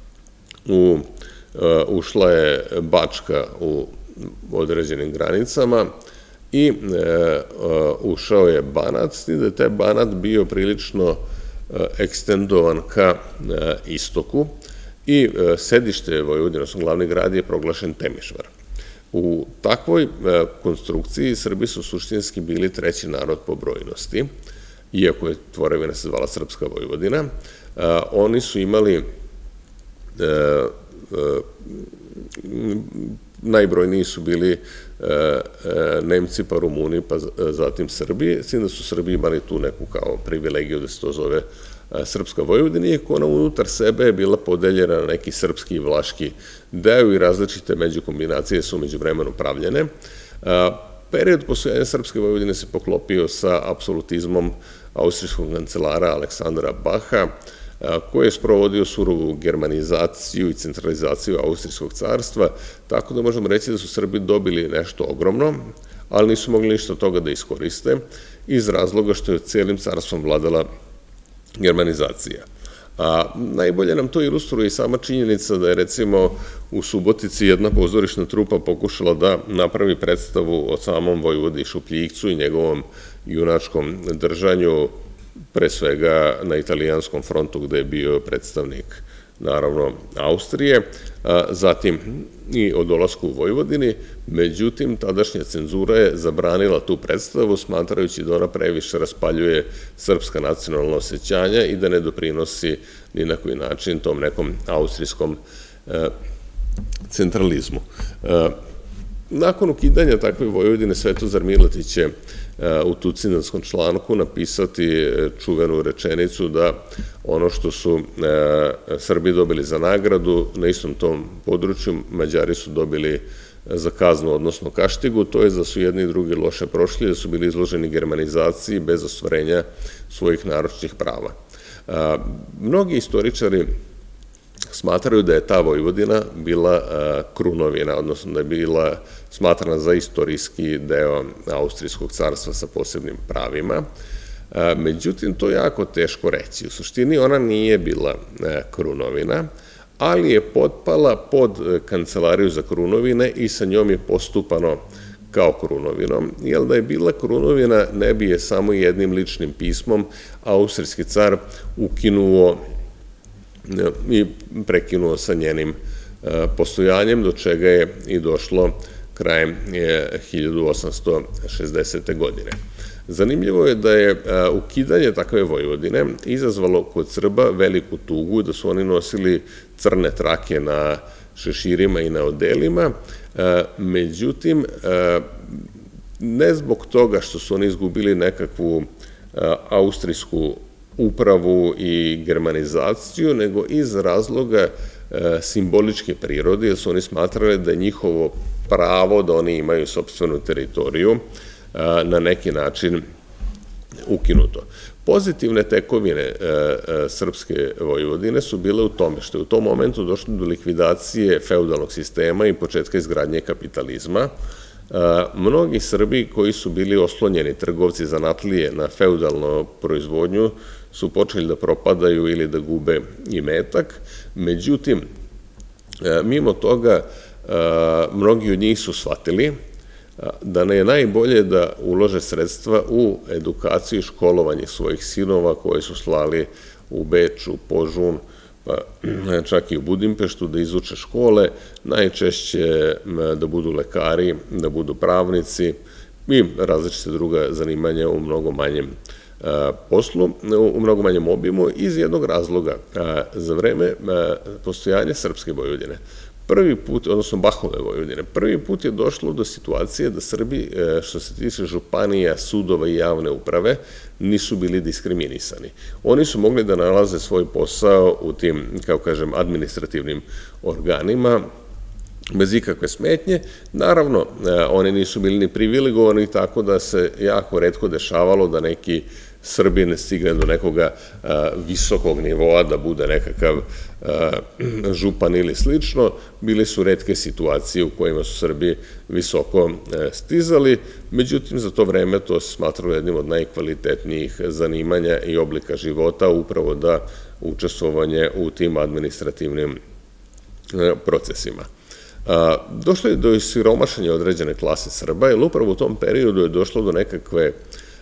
A: Ušla je Bačka u određenim granicama i ušao je Banat, s tim da je taj Banat bio prilično ekstendovan ka istoku i sedište Vojvodine, odnosno glavni grad, je proglašen Temišvar. U takvoj konstrukciji Srbi su suštinski bili treći narod po brojnosti, iako je tvorevina se zvala Srpska Vojvodina. Oni su imali, najbrojniji su bili Nemci, pa Rumuni, pa zatim Srbi, s tim da su Srbi imali tu neku kao privilegiju da se to zove Srpska Vojvodina, iako ona unutar sebe je bila podeljena na neki srpski i vlaški deo i različite međukombinacije su među vremenu pravljene. Period postojanja Srpske Vojvodine se poklopio sa apsolutizmom austrijskog kancelara Aleksandra Baha, koji je sprovodio surovu germanizaciju i centralizaciju austrijskog carstva, tako da možemo reći da su Srbi dobili nešto ogromno, ali nisu mogli ništa od toga da iskoriste, iz razloga što je cijelim carstvom vladala germanizacija. A najbolje nam to ilustruje i sama činjenica da je, recimo, u Subotici jedna pozorišna trupa pokušala da napravi predstavu o samom vojvodi Šupljikcu i njegovom junačkom držanju, pre svega na italijanskom frontu gde je bio predstavnik, naravno, Austrije, zatim i o dolasku u Vojvodini. Međutim, tadašnja cenzura je zabranila tu predstavu, smatrajući da ona previše raspaljuje srpska nacionalna osjećanja i da ne doprinosi ni na koji način tom nekom austrijskom centralizmu. Nakon ukidanja takve Vojvodine, Svetozar Miletić će u Tucinanskom članku napisati čuvenu rečenicu da ono što su Srbi dobili za nagradu, na istom tom području Mađari su dobili za kaznu, odnosno kaštigu, to je da su jedni i drugi loše prošli, da su bili izloženi germanizaciji bez ostvarenja svojih naročnih prava. Mnogi istoričari smatraju da je ta Vojvodina bila krunovina, odnosno da je bila smatrana za istorijski deo Austrijskog carstva sa posebnim pravima. Međutim, to je jako teško reći. U suštini ona nije bila krunovina, ali je potpala pod Kancelariju za krunovine i sa njom je postupano kao krunovinom, jer da je bila krunovina ne bi je samo jednim ličnim pismom austrijski car ukinuo i prekinuo sa njenim postojanjem, do čega je i došlo krajem hiljadu osamsto šezdesete. godine. Zanimljivo je da je ukidanje takve Vojvodine izazvalo kod Srba veliku tugu, da su oni nosili crne trake na šeširima i na odelima, međutim, ne zbog toga što su oni izgubili nekakvu austrijsku upravu i germanizaciju, nego iz razloga simboličke prirode, jer su oni smatrali da je njihovo pravo da oni imaju sopstvenu teritoriju na neki način ukinuto. Pozitivne tekovine srpske Vojvodine su bile u tome što je u tom momentu došlo do likvidacije feudalnog sistema i početka izgradnje kapitalizma. Mnogi Srbi koji su bili oslonjeni trgovci zanatlije na feudalnu proizvodnju su počeli da propadaju ili da gube imetak. Međutim, mimo toga, mnogi od njih su shvatili da ne je najbolje da ulože sredstva u edukaciju i školovanje svojih sinova koje su slali u Beč, u Požun, pa čak i u Budimpeštu, da izuče škole, najčešće da budu lekari, da budu pravnici i različite druga zanimanja u mnogo manjem poslu, u mnogo manjem obimu, iz jednog razloga. Za vreme postojanja Srpske Vojvodine, prvi put, odnosno Bahove Vojvodine, prvi put je došlo do situacije da Srbi, što se tiče županija, sudova i javne uprave, nisu bili diskriminisani. Oni su mogli da nalaze svoj posao u tim, kao kažem, administrativnim organima, bez ikakve smetnje. Naravno, oni nisu bili ni privilegovani, tako da se jako retko dešavalo da neki Srbin stigne do nekoga visokog nivoa, da bude nekakav župan ili slično. Bili su retke situacije u kojima su Srbi visoko stizali, međutim, za to vreme to se smatralo jednim od najkvalitetnijih zanimanja i oblika života, upravo da učestvovanje u tim administrativnim procesima. Došlo je do isiromašenja određene klase Srba, jer upravo u tom periodu je došlo do nekakve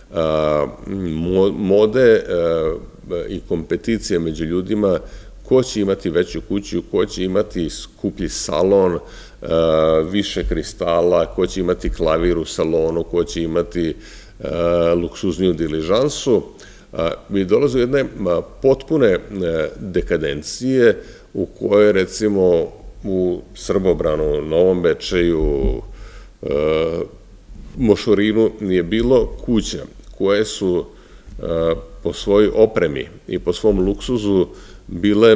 A: mode i kompeticije među ljudima ko će imati veću kuću, ko će imati skuplji salon, više kristala, ko će imati klavir u salonu, ko će imati luksuzniju diližansu. Mi dolaze u jedne potpune dekadencije u kojoj, recimo, u Srbobranu, Novom Bečeju, Mošorinu nije bilo kuća koje su po svojoj opremi i po svom luksuzu bile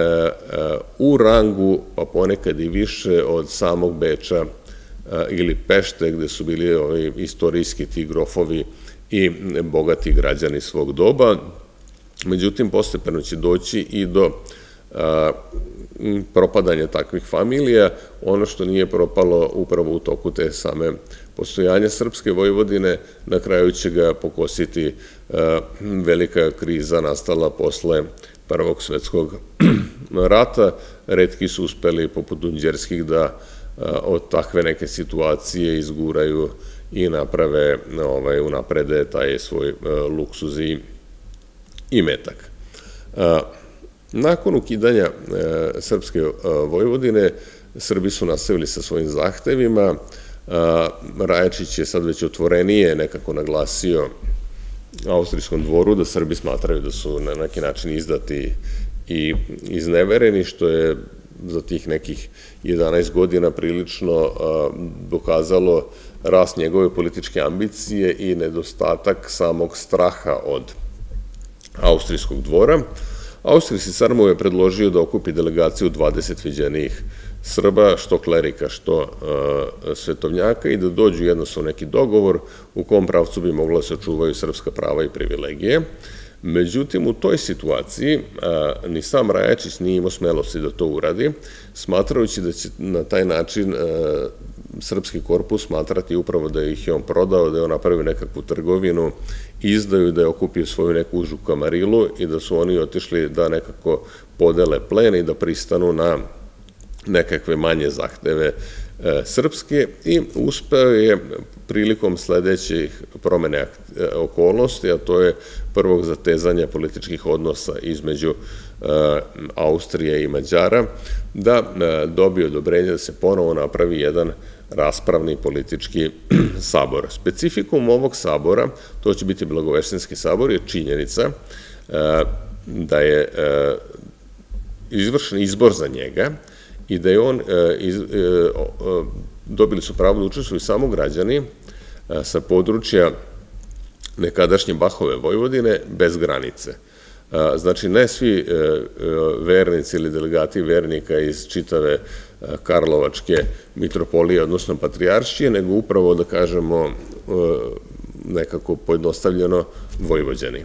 A: u rangu, pa ponekad i više, od samog Beča ili Pešte, gde su bili ovi istorijski ti grofovi i bogati građani svog doba. Međutim, postepeno će doći i do propadanja takvih familija. Ono što nije propalo upravo u toku te same postojanja Srpske Vojvodine, na kraju će ga pokositi velika kriza nastala posle Prvog svetskog rata. Retki su uspeli, poput Dunđerskih, da od takve neke situacije izguraju i naprave, unaprede taj svoj luksuz i imetak. Nakon ukidanja Srpske Vojvodine, Srbi su nastavili sa svojim zahtevima. Rajačić je sad već otvorenije nekako naglasio austrijskom dvoru da Srbi smatraju da su na neki način izdati i iznevereni, što je za tih nekih jedanaest godina prilično dokazalo rast njegove političke ambicije i nedostatak samog straha od austrijskog dvora. Austrijski car mu je predložio da okupi delegaciju dvadeset viđenijih Srba, što klerika, što svetovnjaka, i da dođu jednostavno neki dogovor u kom pravcu bi mogla se očuvaju srpska prava i privilegije. Međutim, u toj situaciji ni sam Rajačić nije imao smelosti da to uradi, smatrajući da će na taj način srpski korpus smatrati upravo da ih je on prodao, da je on napravio nekakvu trgovinu, izdaju, da je okupio svoju neku užu kamarilu i da su oni otišli da nekako podele plen i da pristanu na nekakve manje zahteve srpske, i uspeo je prilikom sledećih promene okolnosti, a to je prvog zatezanja političkih odnosa između Austrije i Mađara, da dobije odobrenje da se ponovo napravi jedan raspravni politički sabor. Specifikum ovog sabora, to će biti Blagoveštenski sabor, je činjenica da je izvršen izbor za njega i da je on, dobili su pravo da učestvuju samo građani sa područja nekadašnje Bahove Vojvodine bez granice. Znači, ne svi vernici ili delegati vernika iz čitave Karlovačke mitropolije, odnosno patrijaršije, nego upravo, da kažemo, nekako pojednostavljeno Vojvođani.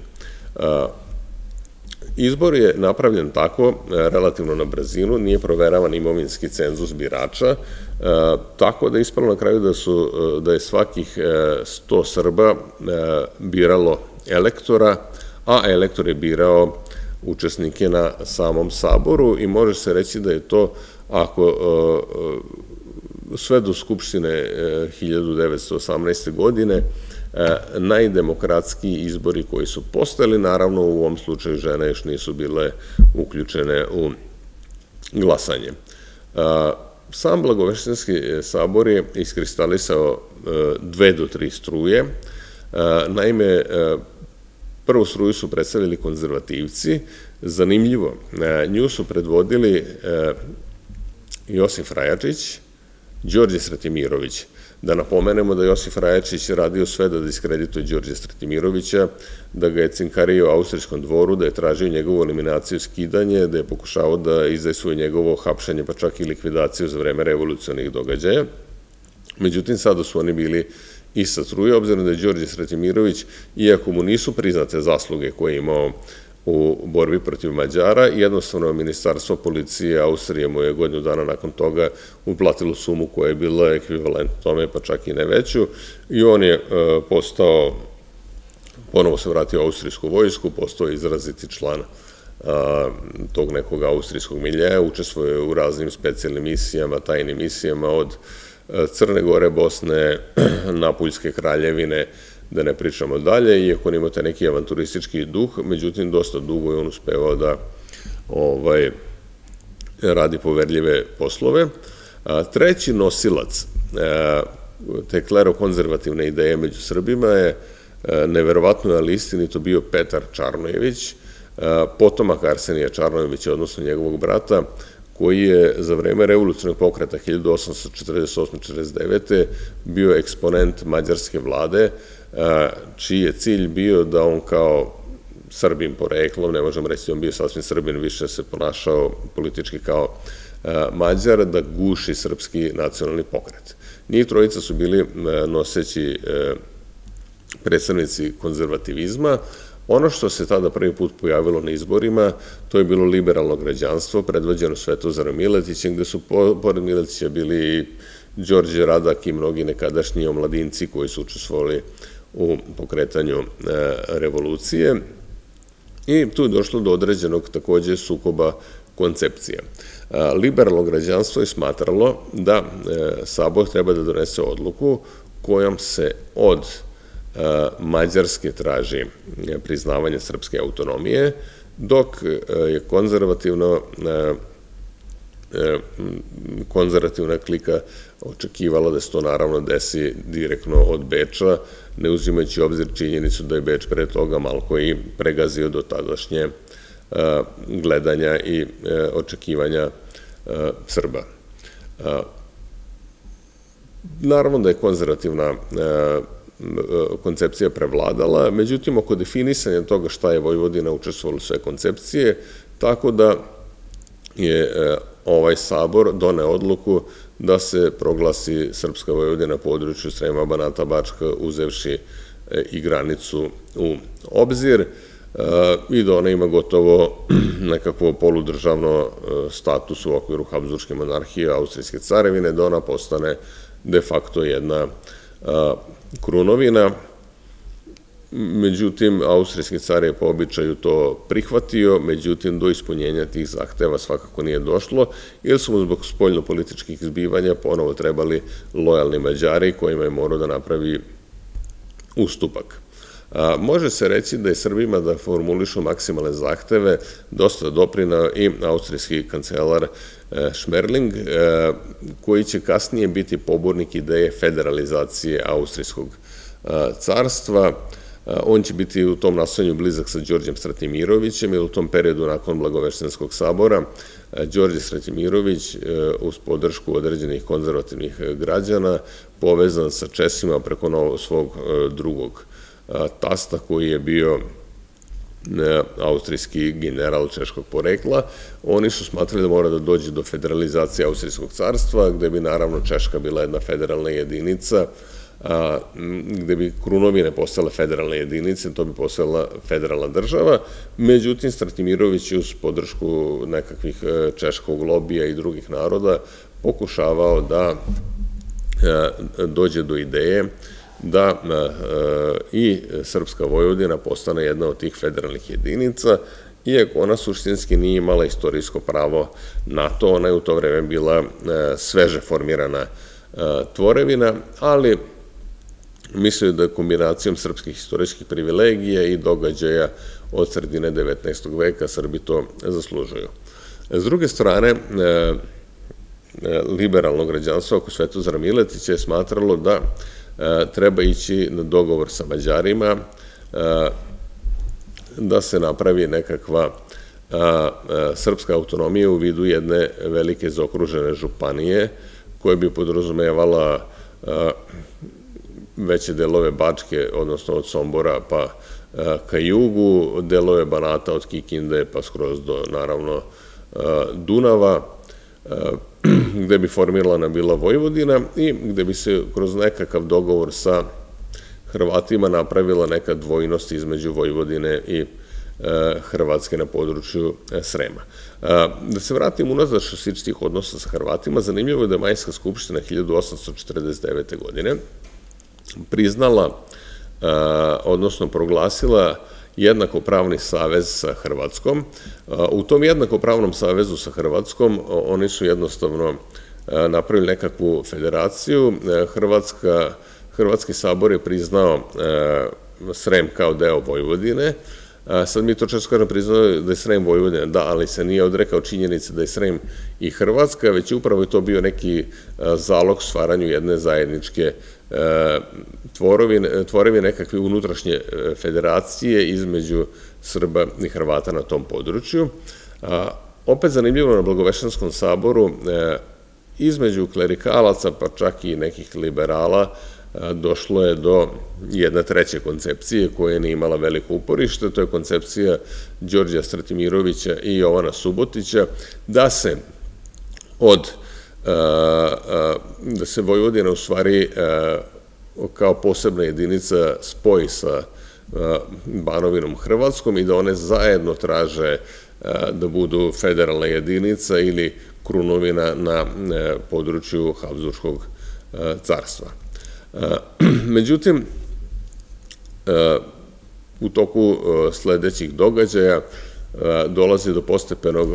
A: Izbor je napravljen tako, relativno na brzinu, nije proveravan imovinski cenzus birača, tako da je ispalo na kraju da je svakih sto Srba biralo elektora, a elektor je birao učesnike na samom saboru i može se reći da je to, ako sve do Skupštine hiljadu devetsto osamnaeste. godine, najdemokratskiji izbori koji su postojali. Naravno, u ovom slučaju žene još nisu bile uključene u glasanje. Sam Blagoveštenski sabor je iskristalisao dve do tri struje. Naime, prvu struju su predstavili konzervativci. Zanimljivo, nju su predvodili Josif Rajačić, Đorđe Stratimirović. Da napomenemo da Josif Rajačić radio sve da diskredituje Đorđe Stratimirovića, da ga je cinkario u austrijskom dvoru, da je tražio njegovu eliminaciju, skidanje, da je pokušao da izdejstvuje njegovo hapšanje, pa čak i likvidaciju za vreme revolucionih događaja. Međutim, sada su oni bili i sa struje, obzirom da je Đorđe Stratimirović, iako mu nisu priznate zasluge koje je imao u borbi protiv Mađara, jednostavno Ministarstvo policije Austrije mu je godinu dana nakon toga uplatilo sumu koja je bila ekvivalent tome, pa čak i ne veću, i on je postao, ponovo se vratio u austrijsku vojsku, postao izraziti član tog nekog austrijskog miljeja, učestvuje u raznim specijalnim misijama, tajnim misijama od Crne Gore, Bosne, Napuljske kraljevine, da ne pričamo dalje, iako on imate neki avanturistički duh, međutim, dosta dugo je on uspevao da radi poverljive poslove. Treći nosilac te klero-konzervativne ideje među Srbima je, neverovatno ali istinito, bio Petar Čarnojević, potomak Arsenija Čarnojevića, odnosno njegovog brata, koji je za vreme revolucionarnog pokreta hiljadu osamsto četrdeset osme do četrdeset devete. bio eksponent mađarske vlade, čiji je cilj bio da on kao Srbin poreklom, ne možemo reći da on bio sasvim Srbin, više se ponašao politički kao Mađar, da guši srpski nacionalni pokret. Njih trojica su bili noseći predstavnici konzervativizma. Ono što se tada prvi put pojavilo na izborima, to je bilo liberalno građanstvo, predvođeno Svetozarom Miletićem, gde su pored Miletića bili i Đorđe Radak i mnogi nekadašnji omladinci koji su učestvovali u pokretanju revolucije. I tu je došlo do određenog takođe sukoba koncepcija. Liberalno građanstvo je smatralo da Sabor treba da donese odluku kojom se od Mađarske traži priznavanje srpske autonomije, dok je konzervativna klika očekivala da se to naravno desi direktno od Beča, ne uzimajući obzir činjenicu da je Beč pre toga malko i pregazio do tadašnje gledanja i očekivanja Srba. Naravno da je konzervativna koncepcija prevladala, međutim, oko definisanja toga šta je Vojvodina učestvovalo sve koncepcije, tako da je ovaj sabor doneo odluku da se proglasi Srpska Vojvodina na području Srema, Banata, Bačka, uzevši i granicu u obzir, i da ona ima gotovo nekakvo poludržavno status u okviru Habsburške monarhije, Austrijske carevine, da ona postane de facto jedna krunovina. Međutim, austrijski car je po običaju to prihvatio, međutim, do ispunjenja tih zahteva svakako nije došlo, jer su mu zbog spoljno-političkih zbivanja ponovo trebali lojalni Mađari kojima je morao da napravi ustupak. Može se reći da je Srbima da formulišu maksimalne zahteve dosta doprineo i austrijski kancelar Šmerling, koji će kasnije biti pobornik ideje federalizacije austrijskog carstva. On će biti u tom nastojanju blizak sa Đorđem Stratimirovićem, jer u tom periodu nakon Blagoveštenskog sabora Đorđe Stratimirović, uz podršku određenih konzervativnih građana, povezan sa Česima preko svog drugog tasta koji je bio austrijski general češkog porekla. Oni su smatrali da mora da dođe do federalizacije Austrijskog carstva, gde bi naravno Češka bila jedna federalna jedinica, gde bi Krunovine postale federalne jedinice, to bi postala federalna država. Međutim, Stratimirović uz podršku nekakvih češkog lobija i drugih naroda pokušavao da dođe do ideje da i Srpska Vojvodina postane jedna od tih federalnih jedinica, iako ona suštinski nije imala istorijsko pravo na to. Ona je u to vreme bila sveže formirana tvorevina, ali mislio da kombinacijom srpskih istorijskih privilegija i događaja od sredine devetnaestog veka Srbi to zaslužuju. S druge strane, liberalno građanstvo oko Svetozara Miletića je smatralo da treba ići na dogovor sa Mađarima, da se napravi nekakva srpska autonomija u vidu jedne velike zaokružene županije, koja bi podrazumevala veće delove Bačke, odnosno od Sombora pa ka jugu, delove Banata od Kikinde pa skroz do, naravno, Dunava, gde bi formirana bila Vojvodina i gde bi se kroz nekakav dogovor sa Hrvatima napravila neka dvojnost između Vojvodine i Hrvatske na području Srema. Da se vratim unazad što se tiče tih odnosa sa Hrvatima, zanimljivo je da je Majska skupština hiljadu osamsto četrdeset devete. godine priznala, odnosno proglasila jednakopravni savez sa Hrvatskom. U tom jednakopravnom savezu sa Hrvatskom oni su jednostavno napravili nekakvu federaciju. Hrvatski sabor je priznao Srem kao deo Vojvodine. Sad mi to često kažem priznao da je Srem Vojvodina, da, ali se nije odrekao činjenice da je Srem i Hrvatska, već upravo je to bio neki zalog stvaranju jedne zajedničke tvorevine, nekakve unutrašnje federacije između Srba i Hrvata na tom području. Opet zanimljivo, na Blagovešćanskom saboru između klerikalaca, pa čak i nekih liberala, došlo je do jedne treće koncepcije koja nije imala veliko uporište, to je koncepcija Đorđa Stratimirovića i Jovana Subotića, da se od da se Vojvodina u stvari kao posebna jedinica spoji sa Banovinom Hrvatskom i da one zajedno traže da budu federalna jedinica ili Krunovina na području Habsburškog carstva. Međutim, u toku sledećih događaja dolazi do postepenog,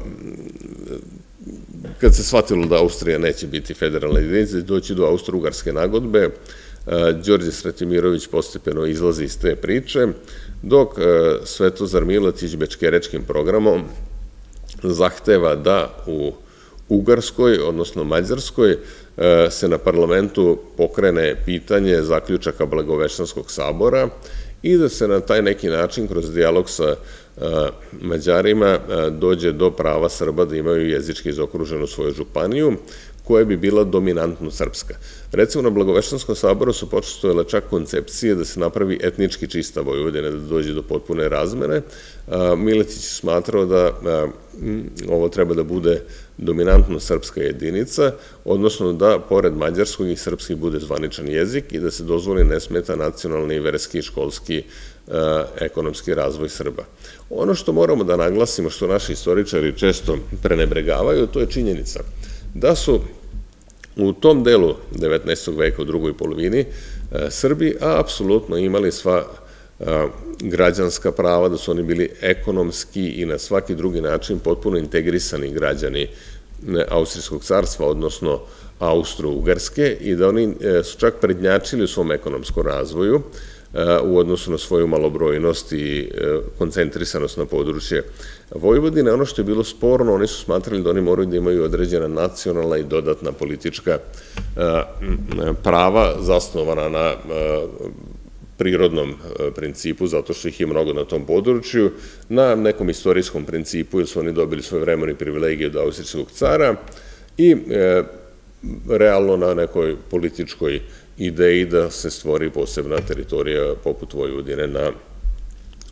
A: kad se shvatilo da Austrija neće biti federalna jedinica, doći do Austro-Ugarske nagodbe, Đorđe Stratimirović postepeno izlazi iz te priče, dok Svetozar Miletić bečkerečkim programom zahteva da u Ugarskoj, odnosno Mađarskoj, se na parlamentu pokrene pitanje zaključaka Blagovešćanskog sabora i da se na taj neki način, kroz dijalog sa Mađarima, dođe do prava Srba da imaju jezički zaokruženu svoju županiju, koja bi bila dominantno srpska. Recimo, na Blagovešćanskom saboru su počestovale čak koncepcije da se napravi etnički čista Vojvodina, da dođe do potpune razmene. Miletić je smatrao da ovo treba da bude dominantno srpska jedinica, odnosno da pored mađarskog i srpski bude zvaničan jezik i da se dozvoli nesmetan nacionalni, verski, školski, ekonomski razvoj Srba. Ono što moramo da naglasimo, što naši istoričari često prenebregavaju, to je činjenica da su u tom delu devetnaestog veka, u drugoj polovini, Srbi apsolutno imali sva građanska prava, da su oni bili ekonomski i na svaki drugi način potpuno integrisani građani Austrijskog carstva, odnosno Austro-Ugarske, i da oni su čak prednjačili u svom ekonomskom razvoju u odnosu na svoju malobrojnost i koncentrisanost na područje Vojvodine. Ono što je bilo sporno, oni su smatrali da oni moraju da imaju određena nacionalna i dodatna politička prava zasnovana na prirodnom principu, zato što ih je mnogo na tom području, na nekom istorijskom principu, jer su oni dobili svoje vremeni privilegije od austrijskog cara, i realno na nekoj političkoj ideji da se stvori posebna teritorija poput Vojvodine na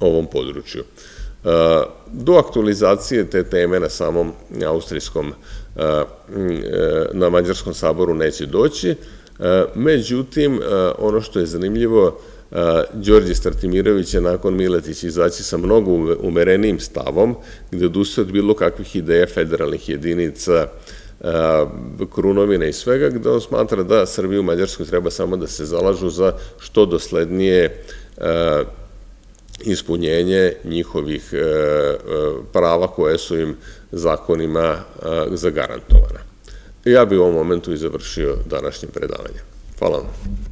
A: ovom području. Do aktualizacije te teme na samom austrijskom, na Mađarskom saboru neće doći, međutim, ono što je zanimljivo, Đorđe Stratimirović će nakon Miletića izaći sa mnogo umerenijim stavom, gde odustaje od bilo kakvih ideja federalnih jedinica, Krunovine i svega, gde on smatra da Srbi u Mađarskoj treba samo da se zalažu za što doslednije ispunjenje njihovih prava koje su im zakonima zagarantovana. Ja bih u ovom momentu i završio današnje predavanje. Hvala vam.